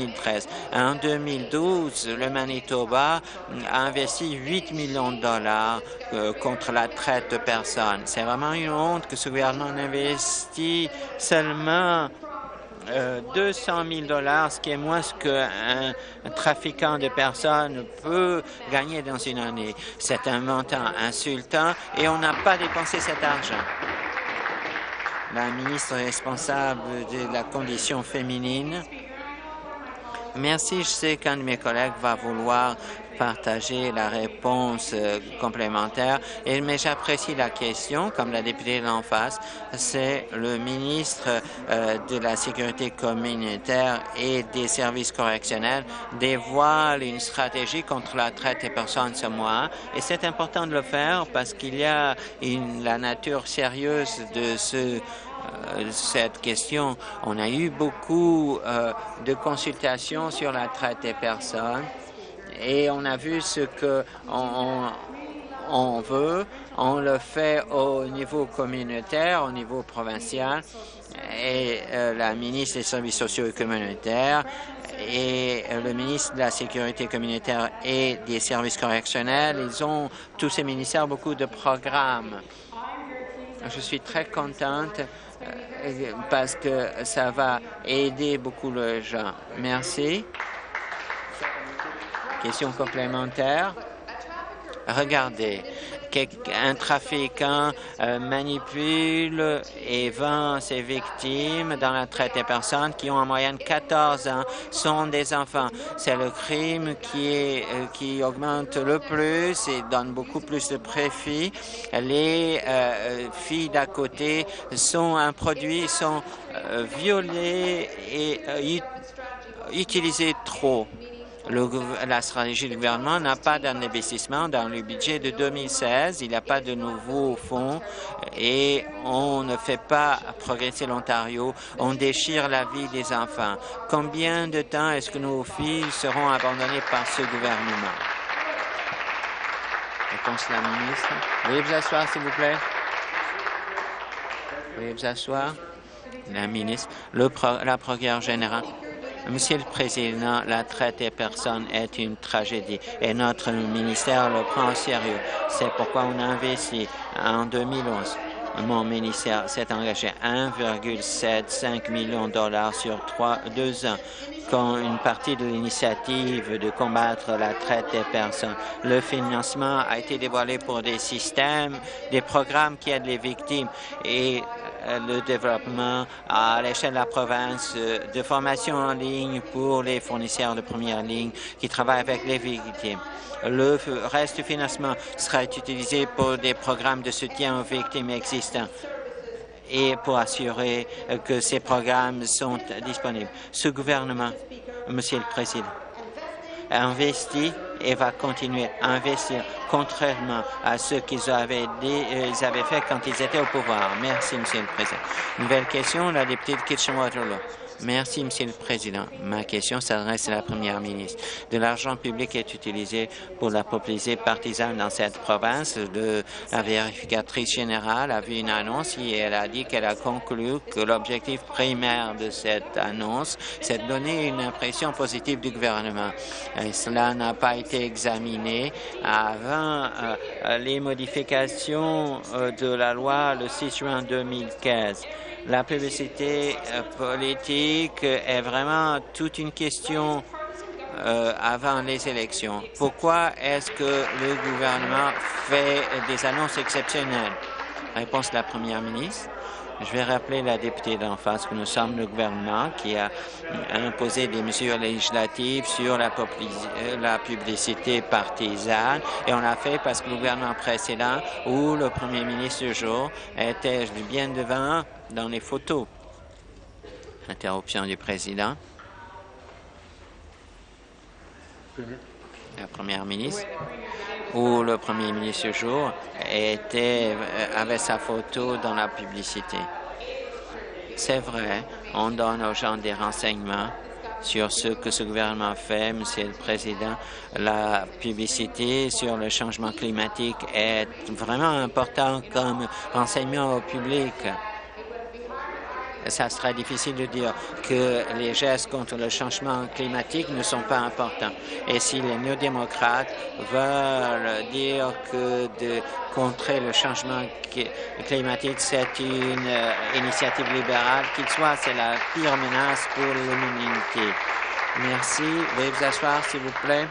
ministre. En deux mille douze, le Manitoba a investi huit millions de dollars euh, contre la traite de personnes. C'est vraiment une honte que ce gouvernement investit seulement Euh, deux cent mille dollars, ce qui est moins qu'un trafiquant de personnes peut gagner dans une année. C'est un montant insultant et on n'a pas dépensé cet argent. La ministre responsable de la condition féminine. Merci. Je sais qu'un de mes collègues va vouloir partager la réponse euh, complémentaire, et, mais j'apprécie la question, comme la députée d'en face. C'est le ministre euh, de la Sécurité communautaire et des services correctionnels dévoile une stratégie contre la traite des personnes ce mois, et c'est important de le faire parce qu'il y a une, la nature sérieuse de ce cette question. On a eu beaucoup euh, de consultations sur la traite des personnes et on a vu ce que on, on, on veut. On le fait au niveau communautaire, au niveau provincial, et euh, la ministre des Services sociaux et communautaires et le ministre de la Sécurité communautaire et des services correctionnels, ils ont, tous ces ministères, beaucoup de programmes. Je suis très contente euh, parce que ça va aider beaucoup les gens. Merci. Question complémentaire. Regardez, un trafiquant euh, manipule et vend ses victimes dans la traite des personnes qui ont en moyenne quatorze ans, sont des enfants. C'est le crime qui, est, euh, qui augmente le plus et donne beaucoup plus de profit. Les euh, filles d'à côté sont un produit, sont euh, violées et euh, utilisées trop. Le, la stratégie du gouvernement n'a pas d'investissement dans le budget de deux mille seize. Il n'y a pas de nouveaux fonds et on ne fait pas progresser l'Ontario. On déchire la vie des enfants. Combien de temps est-ce que nos filles seront abandonnées par ce gouvernement? Réponse de la ministre. Veuillez vous asseoir, s'il vous plaît. Veuillez vous asseoir. La ministre. Le pro, la procureure générale. Monsieur le Président, la traite des personnes est une tragédie et notre ministère le prend au sérieux. C'est pourquoi on a investi en deux mille onze. Mon ministère s'est engagé à un virgule soixante-quinze millions de dollars sur trois, deux ans, quand une partie de l'initiative de combattre la traite des personnes. Le financement a été dévoilé pour des systèmes, des programmes qui aident les victimes et le développement à l'échelle de la province de formation en ligne pour les fournisseurs de première ligne qui travaillent avec les victimes. Le reste du financement sera utilisé pour des programmes de soutien aux victimes existants et pour assurer que ces programmes sont disponibles. Ce gouvernement, Monsieur le Président, a investi et va continuer à investir, contrairement à ce qu'ils avaient, ils avaient fait quand ils étaient au pouvoir. Merci, Monsieur le Président. Nouvelle question, la députée de Kitchener-Waterloo. Merci, Monsieur le Président. Ma question s'adresse à la Première ministre. De l'argent public est utilisé pour la publicité partisane dans cette province. Le, la vérificatrice générale a vu une annonce et elle a dit qu'elle a conclu que l'objectif primaire de cette annonce, c'est de donner une impression positive du gouvernement. Et cela n'a pas été examiné avant euh, les modifications euh, de la loi le six juin deux mille quinze. La publicité euh, politique est vraiment toute une question euh, avant les élections. Pourquoi est-ce que le gouvernement fait des annonces exceptionnelles? Réponse de la Première ministre. Je vais rappeler la députée d'en face que nous sommes le gouvernement qui a imposé des mesures législatives sur la, la publicité partisane et on l'a fait parce que le gouvernement précédent où le premier ministre du jour était bien devant dans les photos. Interruption du président. La première ministre où le premier ministre du jour était, avait sa photo dans la publicité. C'est vrai, on donne aux gens des renseignements sur ce que ce gouvernement fait, Monsieur le Président. La publicité sur le changement climatique est vraiment important comme renseignement au public. ça sera difficile de dire que les gestes contre le changement climatique ne sont pas importants. Et si les néo-démocrates veulent dire que de contrer le changement climatique, c'est une euh, initiative libérale, qu'il soit, c'est la pire menace pour l'humanité. Merci. Veuillez vous asseoir, s'il vous plaît.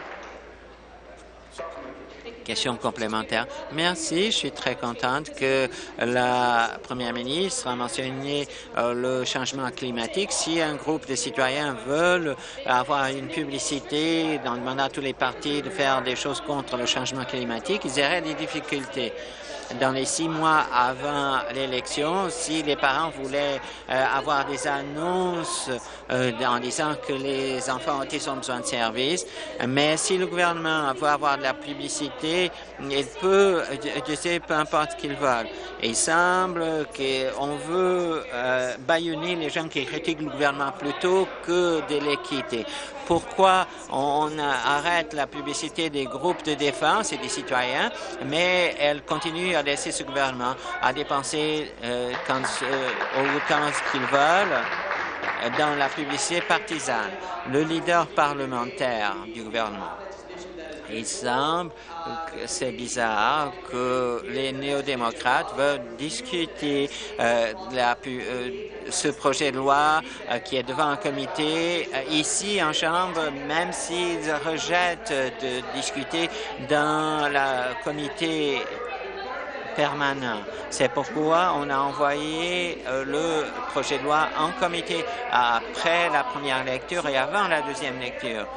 Question complémentaire. Merci. Je suis très contente que la première ministre a mentionné euh, le changement climatique. Si un groupe de citoyens veulent avoir une publicité en demandant à tous les partis de faire des choses contre le changement climatique, ils auraient des difficultés. Dans les six mois avant l'élection, si les parents voulaient euh, avoir des annonces euh, en disant que les enfants autistes ont besoin de services, mais si le gouvernement veut avoir de la publicité, il peut dire peu importe ce qu'ils veulent. Il semble qu'on veut euh, bâillonner les gens qui critiquent le gouvernement plutôt que de les quitter. Pourquoi on arrête la publicité des groupes de défense et des citoyens, mais elle continue à laisser ce gouvernement à dépenser euh, quand, euh, autant qu'ils veulent dans la publicité partisane. Le leader parlementaire du gouvernement. Il semble que c'est bizarre que les néo-démocrates veulent discuter euh, la, euh, ce projet de loi euh, qui est devant un comité euh, ici en Chambre, même s'ils rejettent de discuter dans le comité permanent. C'est pourquoi on a envoyé euh, le projet de loi en comité après la première lecture et avant la deuxième lecture.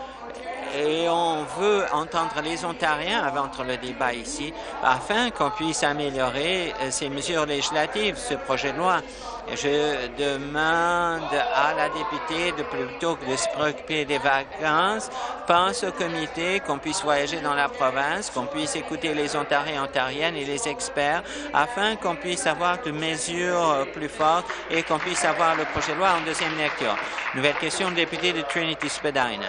Et on veut entendre les Ontariens avant le débat ici, afin qu'on puisse améliorer ces mesures législatives, ce projet de loi. Je demande à la députée de plutôt que de se préoccuper des vacances, pense au comité, qu'on puisse voyager dans la province, qu'on puisse écouter les Ontariens et Ontariennes et les experts, afin qu'on puisse avoir des mesures plus fortes et qu'on puisse avoir le projet de loi en deuxième lecture. Nouvelle question, député de Trinity-Spadina.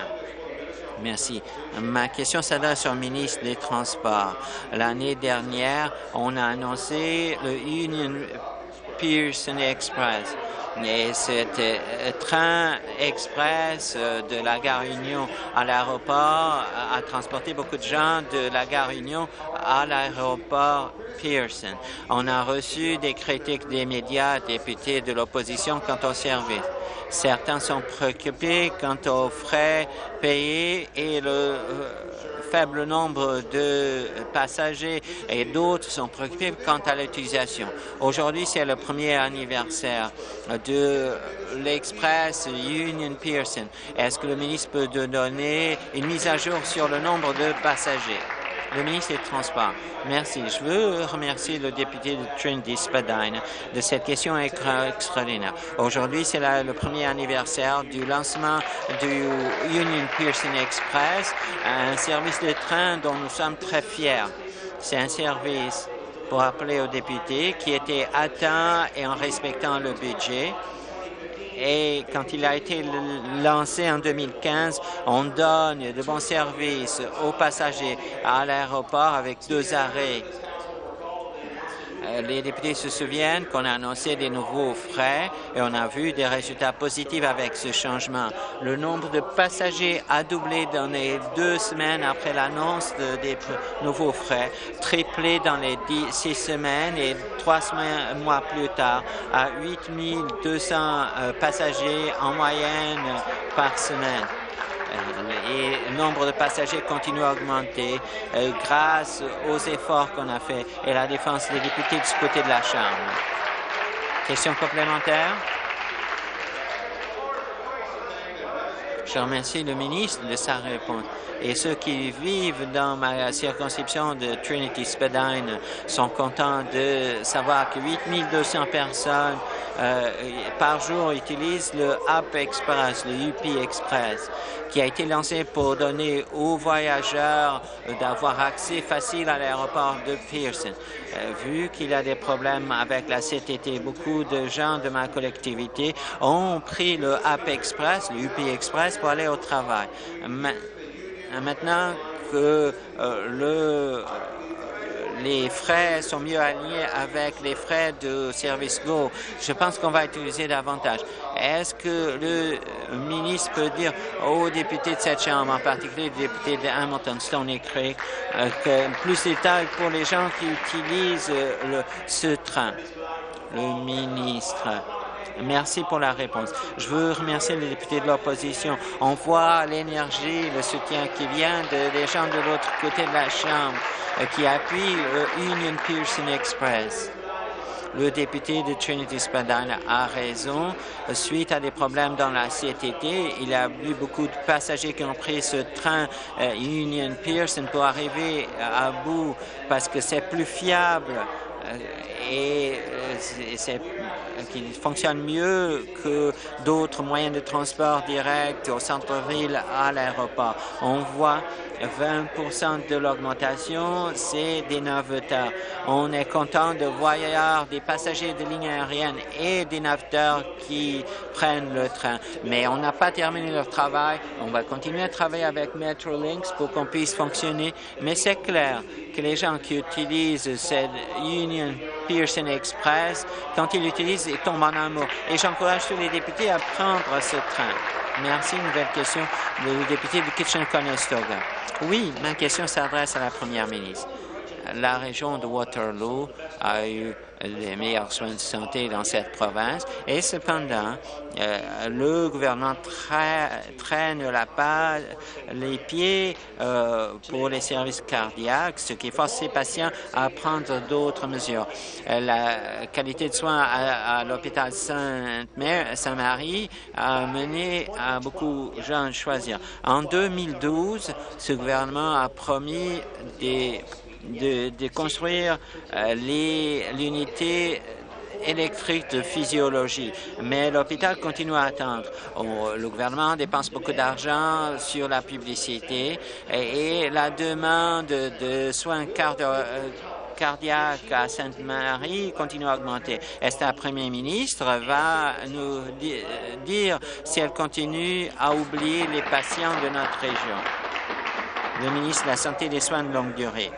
Merci. Ma question s'adresse au ministre des Transports. L'année dernière, on a annoncé le Union Pearson Express. Et cet euh, train express euh, de la gare Union à l'aéroport a transporté beaucoup de gens de la gare Union à l'aéroport Pearson. On a reçu des critiques des médias, députés de l'opposition quant au service. Certains sont préoccupés quant aux frais payés et le euh, faible nombre de passagers, et d'autres sont préoccupés quant à l'utilisation. Aujourd'hui, c'est le premier anniversaire de l'Express Union Pearson. Est-ce que le ministre peut donner une mise à jour sur le nombre de passagers? Le ministre des Transports. Merci. Je veux remercier le député de Trinity-Spadina de cette question extraordinaire. Aujourd'hui, c'est le premier anniversaire du lancement du Union Pearson Express, un service de train dont nous sommes très fiers. C'est un service, pour rappeler aux députés, qui était atteint et en respectant le budget. Et quand il a été lancé en deux mille quinze, on donne de bons services aux passagers à l'aéroport avec deux arrêts. Les députés se souviennent qu'on a annoncé des nouveaux frais et on a vu des résultats positifs avec ce changement. Le nombre de passagers a doublé dans les deux semaines après l'annonce de, des nouveaux frais, triplé dans les dix, six semaines et trois semaines, mois plus tard à huit mille deux cents euh, passagers en moyenne par semaine. Et le nombre de passagers continue à augmenter euh, grâce aux efforts qu'on a faits et la défense des députés du côté de la Chambre. Question complémentaire? Je remercie le ministre de sa réponse. Et ceux qui vivent dans ma circonscription de Trinity-Spadina sont contents de savoir que huit mille deux cents personnes euh, par jour utilisent le Up Express, le U P Express, qui a été lancé pour donner aux voyageurs d'avoir accès facile à l'aéroport de Pearson. Euh, vu qu'il y a des problèmes avec la C T T, beaucoup de gens de ma collectivité ont pris le Up Express, le U P Express, pour aller au travail. Ma Maintenant que euh, le, les frais sont mieux alignés avec les frais de service Go. Je pense qu'on va utiliser davantage. Est-ce que le ministre peut dire aux députés de cette Chambre, en particulier les députés de Hamilton, Stoney Creek, euh, que plus de détails pour les gens qui utilisent euh, le, ce train? Le ministre. Merci pour la réponse. Je veux remercier les députés de l'opposition. On voit l'énergie, le soutien qui vient de, des gens de l'autre côté de la Chambre euh, qui appuient le Union Pearson Express. Le député de Trinity-Spadina a raison. Suite à des problèmes dans la C T T, il y a eu beaucoup de passagers qui ont pris ce train euh, Union Pearson pour arriver à bout parce que c'est plus fiable euh, et euh, c'est qui fonctionne mieux que d'autres moyens de transport direct au centre-ville à l'aéroport. On voit vingt pour cent de l'augmentation, c'est des navetteurs. On est content de voir des passagers de lignes aériennes et des navetteurs qui prennent le train. Mais on n'a pas terminé leur travail. On va continuer à travailler avec Metrolinx pour qu'on puisse fonctionner. Mais c'est clair que les gens qui utilisent cette Union Pearson Express, quand ils l'utilisent, ils tombent en amour. Et j'encourage tous les députés à prendre ce train. Merci. Nouvelle question, le député de Kitchener-Conestoga. Oui, ma question s'adresse à la première ministre. La région de Waterloo a eu les meilleurs soins de santé dans cette province et cependant, euh, le gouvernement tra traîne la pas les pieds euh, pour les services cardiaques, ce qui force ces patients à prendre d'autres mesures. Euh, la qualité de soins à, à l'hôpital Sainte-Marie a mené à beaucoup de gens à choisir. En deux mille douze, ce gouvernement a promis des De, de construire euh, l'unité électrique de physiologie. Mais l'hôpital continue à attendre. On, le gouvernement dépense beaucoup d'argent sur la publicité et, et la demande de soins cardio, euh, cardiaques à Sainte-Marie continue à augmenter. Est-ce que la première ministre va nous di dire si elle continue à oublier les patients de notre région? Le ministre de la Santé et des Soins de longue durée.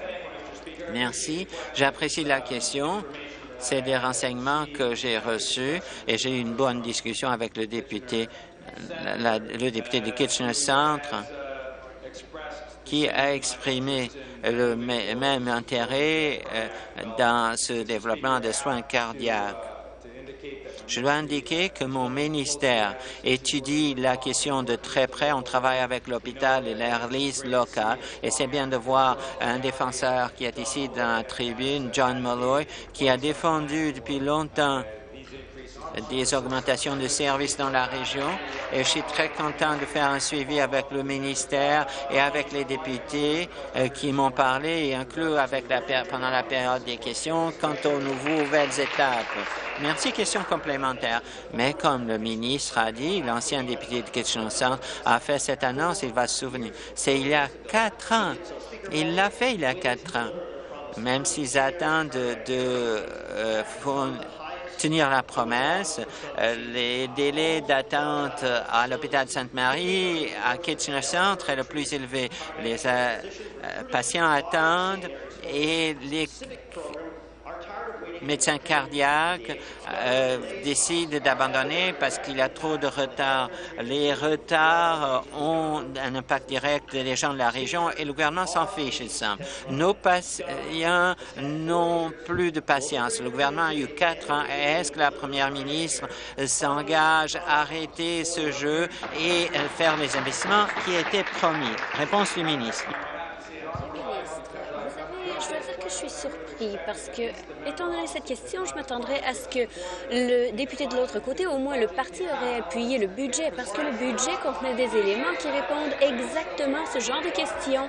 Merci. J'apprécie la question. C'est des renseignements que j'ai reçus et j'ai eu une bonne discussion avec le député, la, le député de Kitchener Centre, qui a exprimé le même intérêt dans ce développement de soins cardiaques. Je dois indiquer que mon ministère étudie la question de très près. On travaille avec l'hôpital et l'air lise locale. Et c'est bien de voir un défenseur qui est ici dans la tribune, John Malloy, qui a défendu depuis longtemps des augmentations de services dans la région. Et je suis très content de faire un suivi avec le ministère et avec les députés euh, qui m'ont parlé et inclus avec la, pendant la période des questions quant aux nouvelles étapes. Merci. Question complémentaire. Mais comme le ministre a dit, l'ancien député de Kitchener Centre a fait cette annonce, il va se souvenir. C'est il y a quatre ans. Il l'a fait il y a quatre ans. Même s'ils attendent de, de euh, tenir la promesse, euh, les délais d'attente à l'hôpital Sainte-Marie, à Kitchener Centre, est le plus élevé. Les euh, patients attendent et les médecins cardiaques euh, décident d'abandonner parce qu'il y a trop de retard. Les retards ont un impact direct sur les gens de la région et le gouvernement s'en fiche, il semble. Nos patients n'ont plus de patience. Le gouvernement a eu quatre ans. Est-ce que la première ministre s'engage à arrêter ce jeu et faire les investissements qui étaient promis? Réponse du ministre. Je dois dire que je suis surpris parce que, étant donné cette question, je m'attendrais à ce que le député de l'autre côté, au moins le parti, aurait appuyé le budget parce que le budget contenait des éléments qui répondent exactement à ce genre de questions.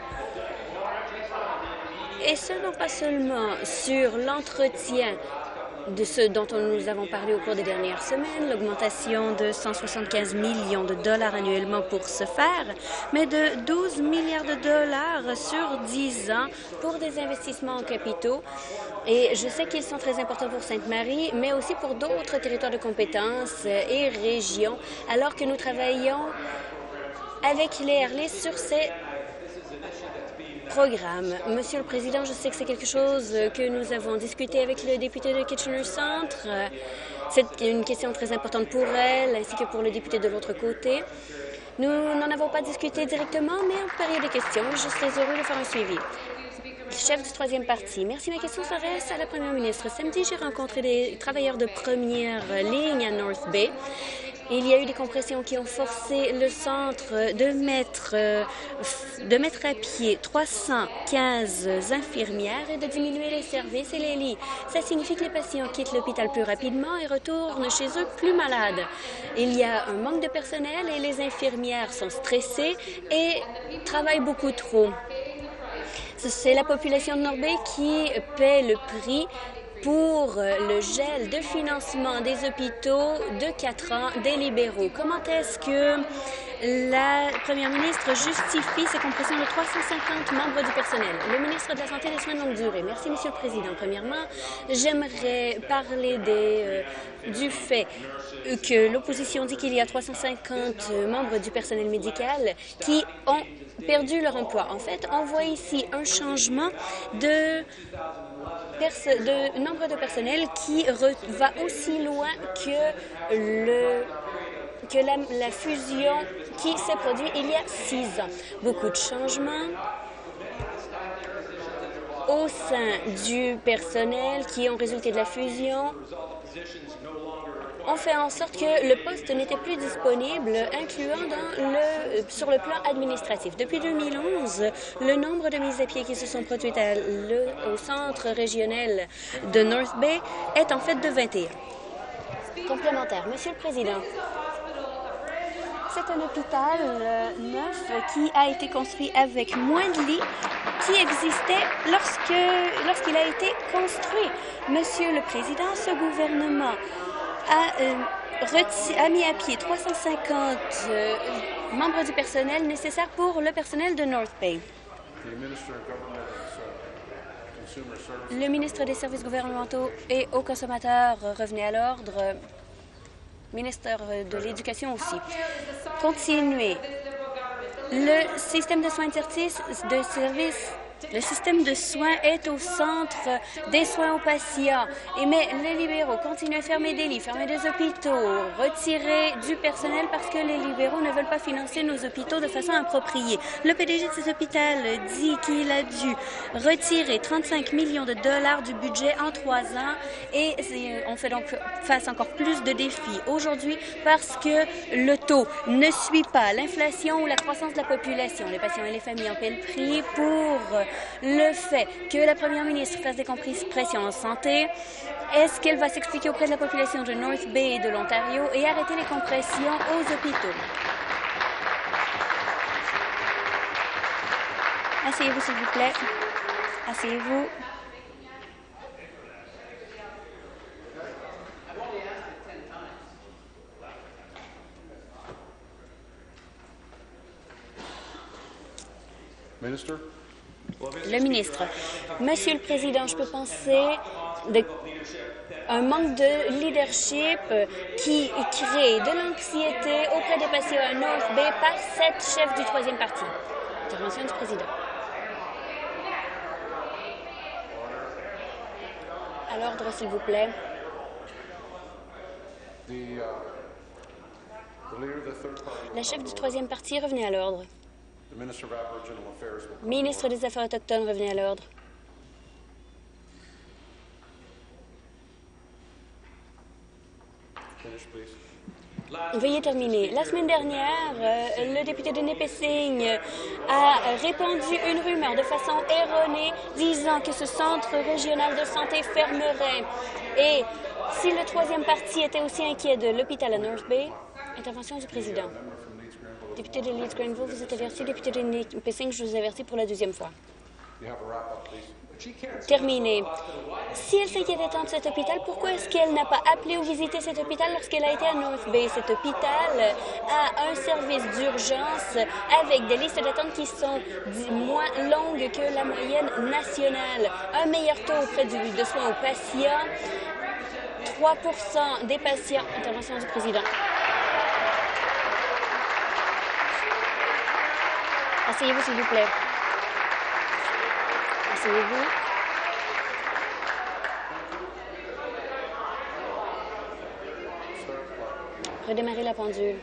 Et ce, non pas seulement sur l'entretien de ce dont nous avons parlé au cours des dernières semaines, l'augmentation de cent soixante-quinze millions de dollars annuellement pour ce faire, mais de douze milliards de dollars sur dix ans pour des investissements en capitaux. Et je sais qu'ils sont très importants pour Sainte-Marie, mais aussi pour d'autres territoires de compétences et régions, alors que nous travaillons avec les Airlis sur ces programme. Monsieur le Président, je sais que c'est quelque chose que nous avons discuté avec le député de Kitchener Centre. C'est une question très importante pour elle, ainsi que pour le député de l'autre côté. Nous n'en avons pas discuté directement, mais en période des questions, je serais heureux de faire un suivi. Chef du troisième parti. Merci. Ma question s'adresse à la première ministre. Samedi, j'ai rencontré des travailleurs de première ligne à North Bay. Il y a eu des compressions qui ont forcé le centre de mettre, de mettre à pied trois cent quinze infirmières et de diminuer les services et les lits. Ça signifie que les patients quittent l'hôpital plus rapidement et retournent chez eux plus malades. Il y a un manque de personnel et les infirmières sont stressées et travaillent beaucoup trop. C'est la population de North Bay qui paie le prix pour le gel de financement des hôpitaux de quatre ans des libéraux. Comment est-ce que la première ministre justifie ces compressions de trois cent cinquante membres du personnel? Le ministre de la Santé et des Soins de longue durée. Merci, Monsieur le Président. Premièrement, j'aimerais parler des, euh, du fait que l'opposition dit qu'il y a trois cent cinquante membres du personnel médical qui ont perdu leur emploi. En fait, on voit ici un changement de, de nombre de personnel qui re, va aussi loin que, le, que la, la fusion qui s'est produite il y a six ans. Beaucoup de changements au sein du personnel qui ont résulté de la fusion ont fait en sorte que le poste n'était plus disponible, incluant dans le, sur le plan administratif. Depuis deux mille onze, le nombre de mises à pied qui se sont produites à le, au centre régional de North Bay est en fait de vingt et un. Complémentaire. Monsieur le Président, c'est un hôpital euh, neuf qui a été construit avec moins de lits qui existaient lorsque, lorsqu'il a été construit. Monsieur le Président, ce gouvernement a, euh, a mis à pied trois cent cinquante euh, membres du personnel nécessaires pour le personnel de North Bay. Le ministre des Services gouvernementaux et aux consommateurs revenait à l'ordre. Ministre de l'Éducation aussi. Continuez. Le système de soins de service, de service Le système de soins est au centre des soins aux patients. Et mais les libéraux continuent à fermer des lits, fermer des hôpitaux, retirer du personnel parce que les libéraux ne veulent pas financer nos hôpitaux de façon appropriée. Le P D G de cet hôpital dit qu'il a dû retirer trente-cinq millions de dollars du budget en trois ans et on fait donc face encore plus de défis aujourd'hui parce que le taux ne suit pas l'inflation ou la croissance de la population. Les patients et les familles en paient le prix pour le fait que la première ministre fasse des compressions en santé. Est-ce qu'elle va s'expliquer auprès de la population de North Bay et de l'Ontario et arrêter les compressions aux hôpitaux? Asseyez-vous, s'il vous plaît. Asseyez-vous. Minister? Le ministre. Monsieur le Président, je peux penser de un manque de leadership qui crée de l'anxiété auprès des patients à North Bay par sept chefs du troisième parti. Intervention du Président. À l'ordre, s'il vous plaît. La chef du troisième parti, revenez à l'ordre. Ministre des Affaires autochtones, revenez à l'ordre. Veuillez terminer. La semaine dernière, euh, le député de Nipissing a répandu une rumeur de façon erronée disant que ce centre régional de santé fermerait. Et si le troisième parti était aussi inquiet de l'hôpital à North Bay, intervention du président. Député de Leeds-Grenville, vous êtes averti. Député de Nipissing, je vous avertis pour la deuxième fois. Terminé. Si elle s'inquiétait tant de cet hôpital, pourquoi est-ce qu'elle n'a pas appelé ou visité cet hôpital lorsqu'elle a été à North Bay? Cet hôpital a un service d'urgence avec des listes d'attente qui sont moins longues que la moyenne nationale. Un meilleur taux auprès du, de soins aux patients. trois pour cent des patients. Intervention du président. Asseyez-vous, s'il vous plaît. Asseyez-vous. Redémarrez la pendule.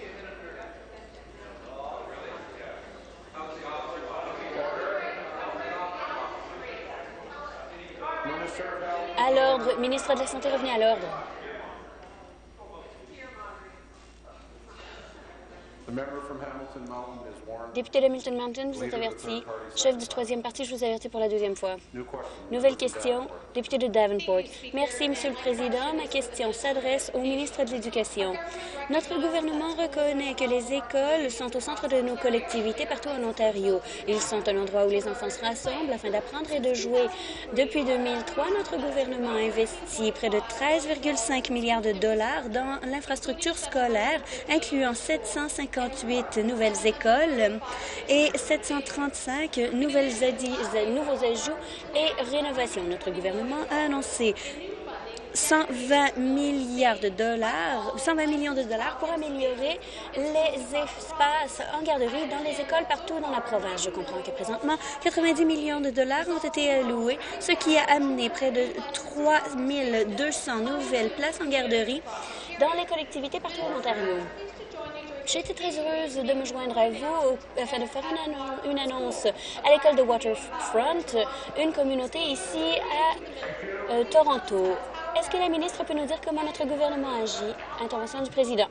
À l'ordre. Ministre de la Santé, revenez à l'ordre. Député de Hamilton Mountain, vous êtes averti. Chef du troisième parti, je vous avertis pour la deuxième fois. Nouvelle question. Député de Davenport. Merci, Monsieur le Président. Ma question s'adresse au ministre de l'Éducation. Notre gouvernement reconnaît que les écoles sont au centre de nos collectivités partout en Ontario. Ils sont un endroit où les enfants se rassemblent afin d'apprendre et de jouer. Depuis deux mille trois, notre gouvernement a investi près de treize virgule cinq milliards de dollars dans l'infrastructure scolaire, incluant sept cent cinquante-huit nouvelles écoles et sept cent trente-cinq nouvelles nouveaux ajouts et rénovations. Notre gouvernement a annoncé cent vingt milliards de dollars, cent vingt millions de dollars pour améliorer les espaces en garderie dans les écoles partout dans la province. Je comprends que présentement, quatre-vingt-dix millions de dollars ont été alloués, ce qui a amené près de trois mille deux cents nouvelles places en garderie dans les collectivités partout en Ontario. J'ai été très heureuse de me joindre à vous afin de faire une, annon une annonce à l'école de Waterfront, une communauté ici à euh, Toronto. Est-ce que la ministre peut nous dire comment notre gouvernement agit? Intervention du président.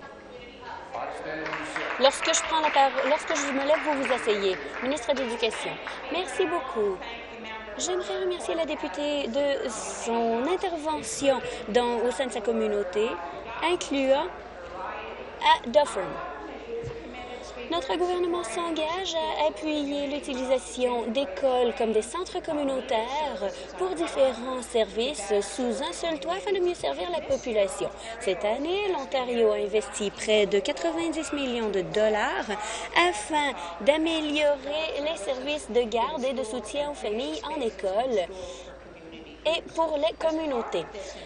Lorsque je prends la parole, lorsque je me lève, vous vous asseyez. Ministre de l'Éducation. Merci beaucoup. J'aimerais remercier la députée de son intervention dans, au sein de sa communauté, incluant à Dufferin. Notre gouvernement s'engage à appuyer l'utilisation d'écoles comme des centres communautaires pour différents services sous un seul toit afin de mieux servir la population. Cette année, l'Ontario a investi près de quatre-vingt-dix millions de dollars afin d'améliorer les services de garde et de soutien aux familles en école et pour les communautés.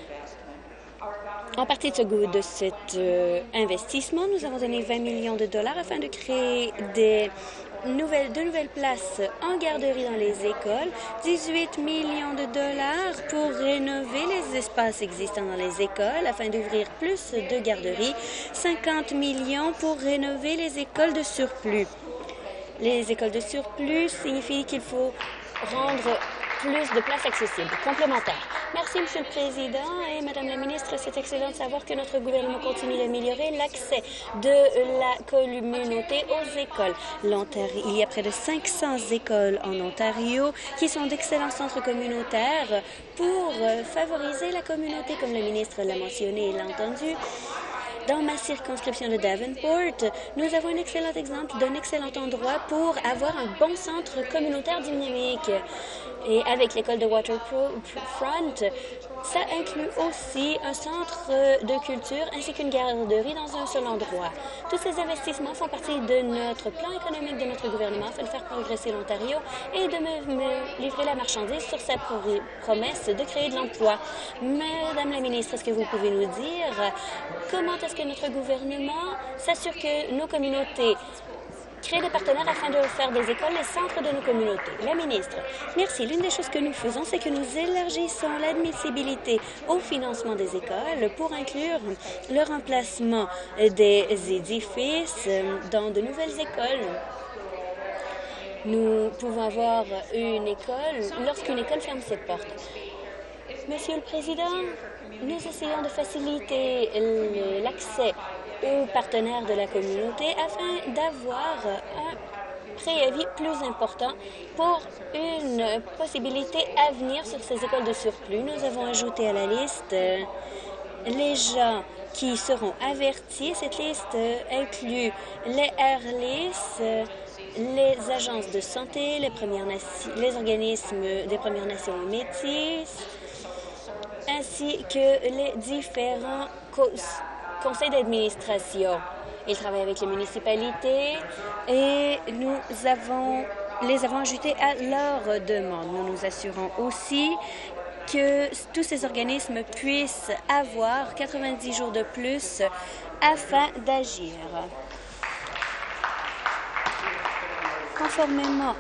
En partie de, ce, de cet euh, investissement, nous avons donné vingt millions de dollars afin de créer des nouvelles, de nouvelles places en garderie dans les écoles, dix-huit millions de dollars pour rénover les espaces existants dans les écoles afin d'ouvrir plus de garderies, cinquante millions pour rénover les écoles de surplus. Les écoles de surplus signifient qu'il faut rendre plus de places accessibles, complémentaires. Merci, Monsieur le Président et Madame la Ministre. C'est excellent de savoir que notre gouvernement continue d'améliorer l'accès de la communauté aux écoles. L'Ontario, il y a près de cinq cents écoles en Ontario qui sont d'excellents centres communautaires pour favoriser la communauté, comme la ministre l'a mentionné et l'a entendu. Dans ma circonscription de Davenport, nous avons un excellent exemple d'un excellent endroit pour avoir un bon centre communautaire dynamique. Et avec l'école de Waterfront, ça inclut aussi un centre de culture ainsi qu'une garderie dans un seul endroit. Tous ces investissements font partie de notre plan économique de notre gouvernement afin de faire progresser l'Ontario et de me, me livrer la marchandise sur sa pro promesse de créer de l'emploi. Madame la ministre, est-ce que vous pouvez nous dire comment est-ce que notre gouvernement s'assure que nos communautés créer des partenaires afin de faire des écoles les centres de nos communautés? La ministre. Merci. L'une des choses que nous faisons, c'est que nous élargissons l'admissibilité au financement des écoles pour inclure le remplacement des édifices dans de nouvelles écoles. Nous pouvons avoir une école lorsqu'une école ferme ses portes. Monsieur le Président, nous essayons de faciliter l'accès aux partenaires de la communauté afin d'avoir un préavis plus important pour une possibilité à venir sur ces écoles de surplus. Nous avons ajouté à la liste les gens qui seront avertis. Cette liste inclut les Airlis, les agences de santé, les, premières les organismes des Premières Nations métisses, ainsi que les différents conseils d'administration. Ils travaillent avec les municipalités et nous avons, les avons ajoutés à leur demande. Nous nous assurons aussi que tous ces organismes puissent avoir quatre-vingt-dix jours de plus afin d'agir. Conformément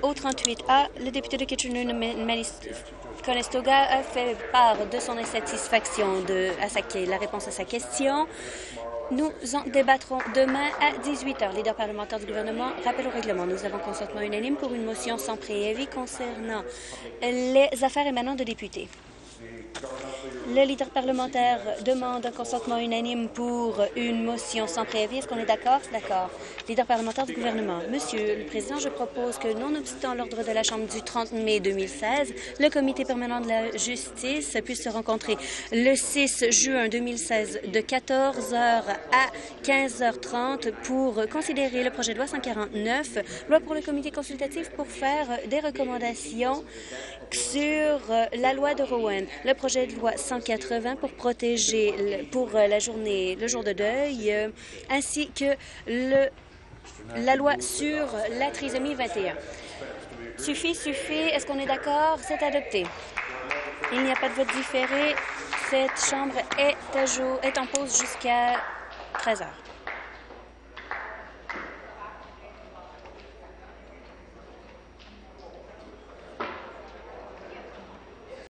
Au trente-huit A, le député de Kitchener-Conestoga a fait part de son insatisfaction de à sa, la réponse à sa question. Nous en débattrons demain à dix-huit heures. Leader parlementaire du gouvernement, rappel au règlement. Nous avons consentement unanime pour une motion sans préavis concernant les affaires émanant de députés. Le leader parlementaire demande un consentement unanime pour une motion sans préavis. Est-ce qu'on est d'accord? D'accord. Leader parlementaire du gouvernement. Monsieur le Président, je propose que, nonobstant l'ordre de la Chambre du trente mai deux mille seize, le Comité permanent de la justice puisse se rencontrer le six juin deux mille seize de quatorze heures à quinze heures trente pour considérer le projet de loi cent quarante-neuf, loi pour le comité consultatif pour faire des recommandations sur la loi de Rowan, le projet de loi cent quatre-vingts pour protéger pour la journée, le jour de deuil, ainsi que le, la loi sur la trisomie vingt et un. Suffit, suffit. Est-ce qu'on est d'accord? C'est adopté. Il n'y a pas de vote différé. Cette Chambre est, à jour, est en pause jusqu'à treize heures.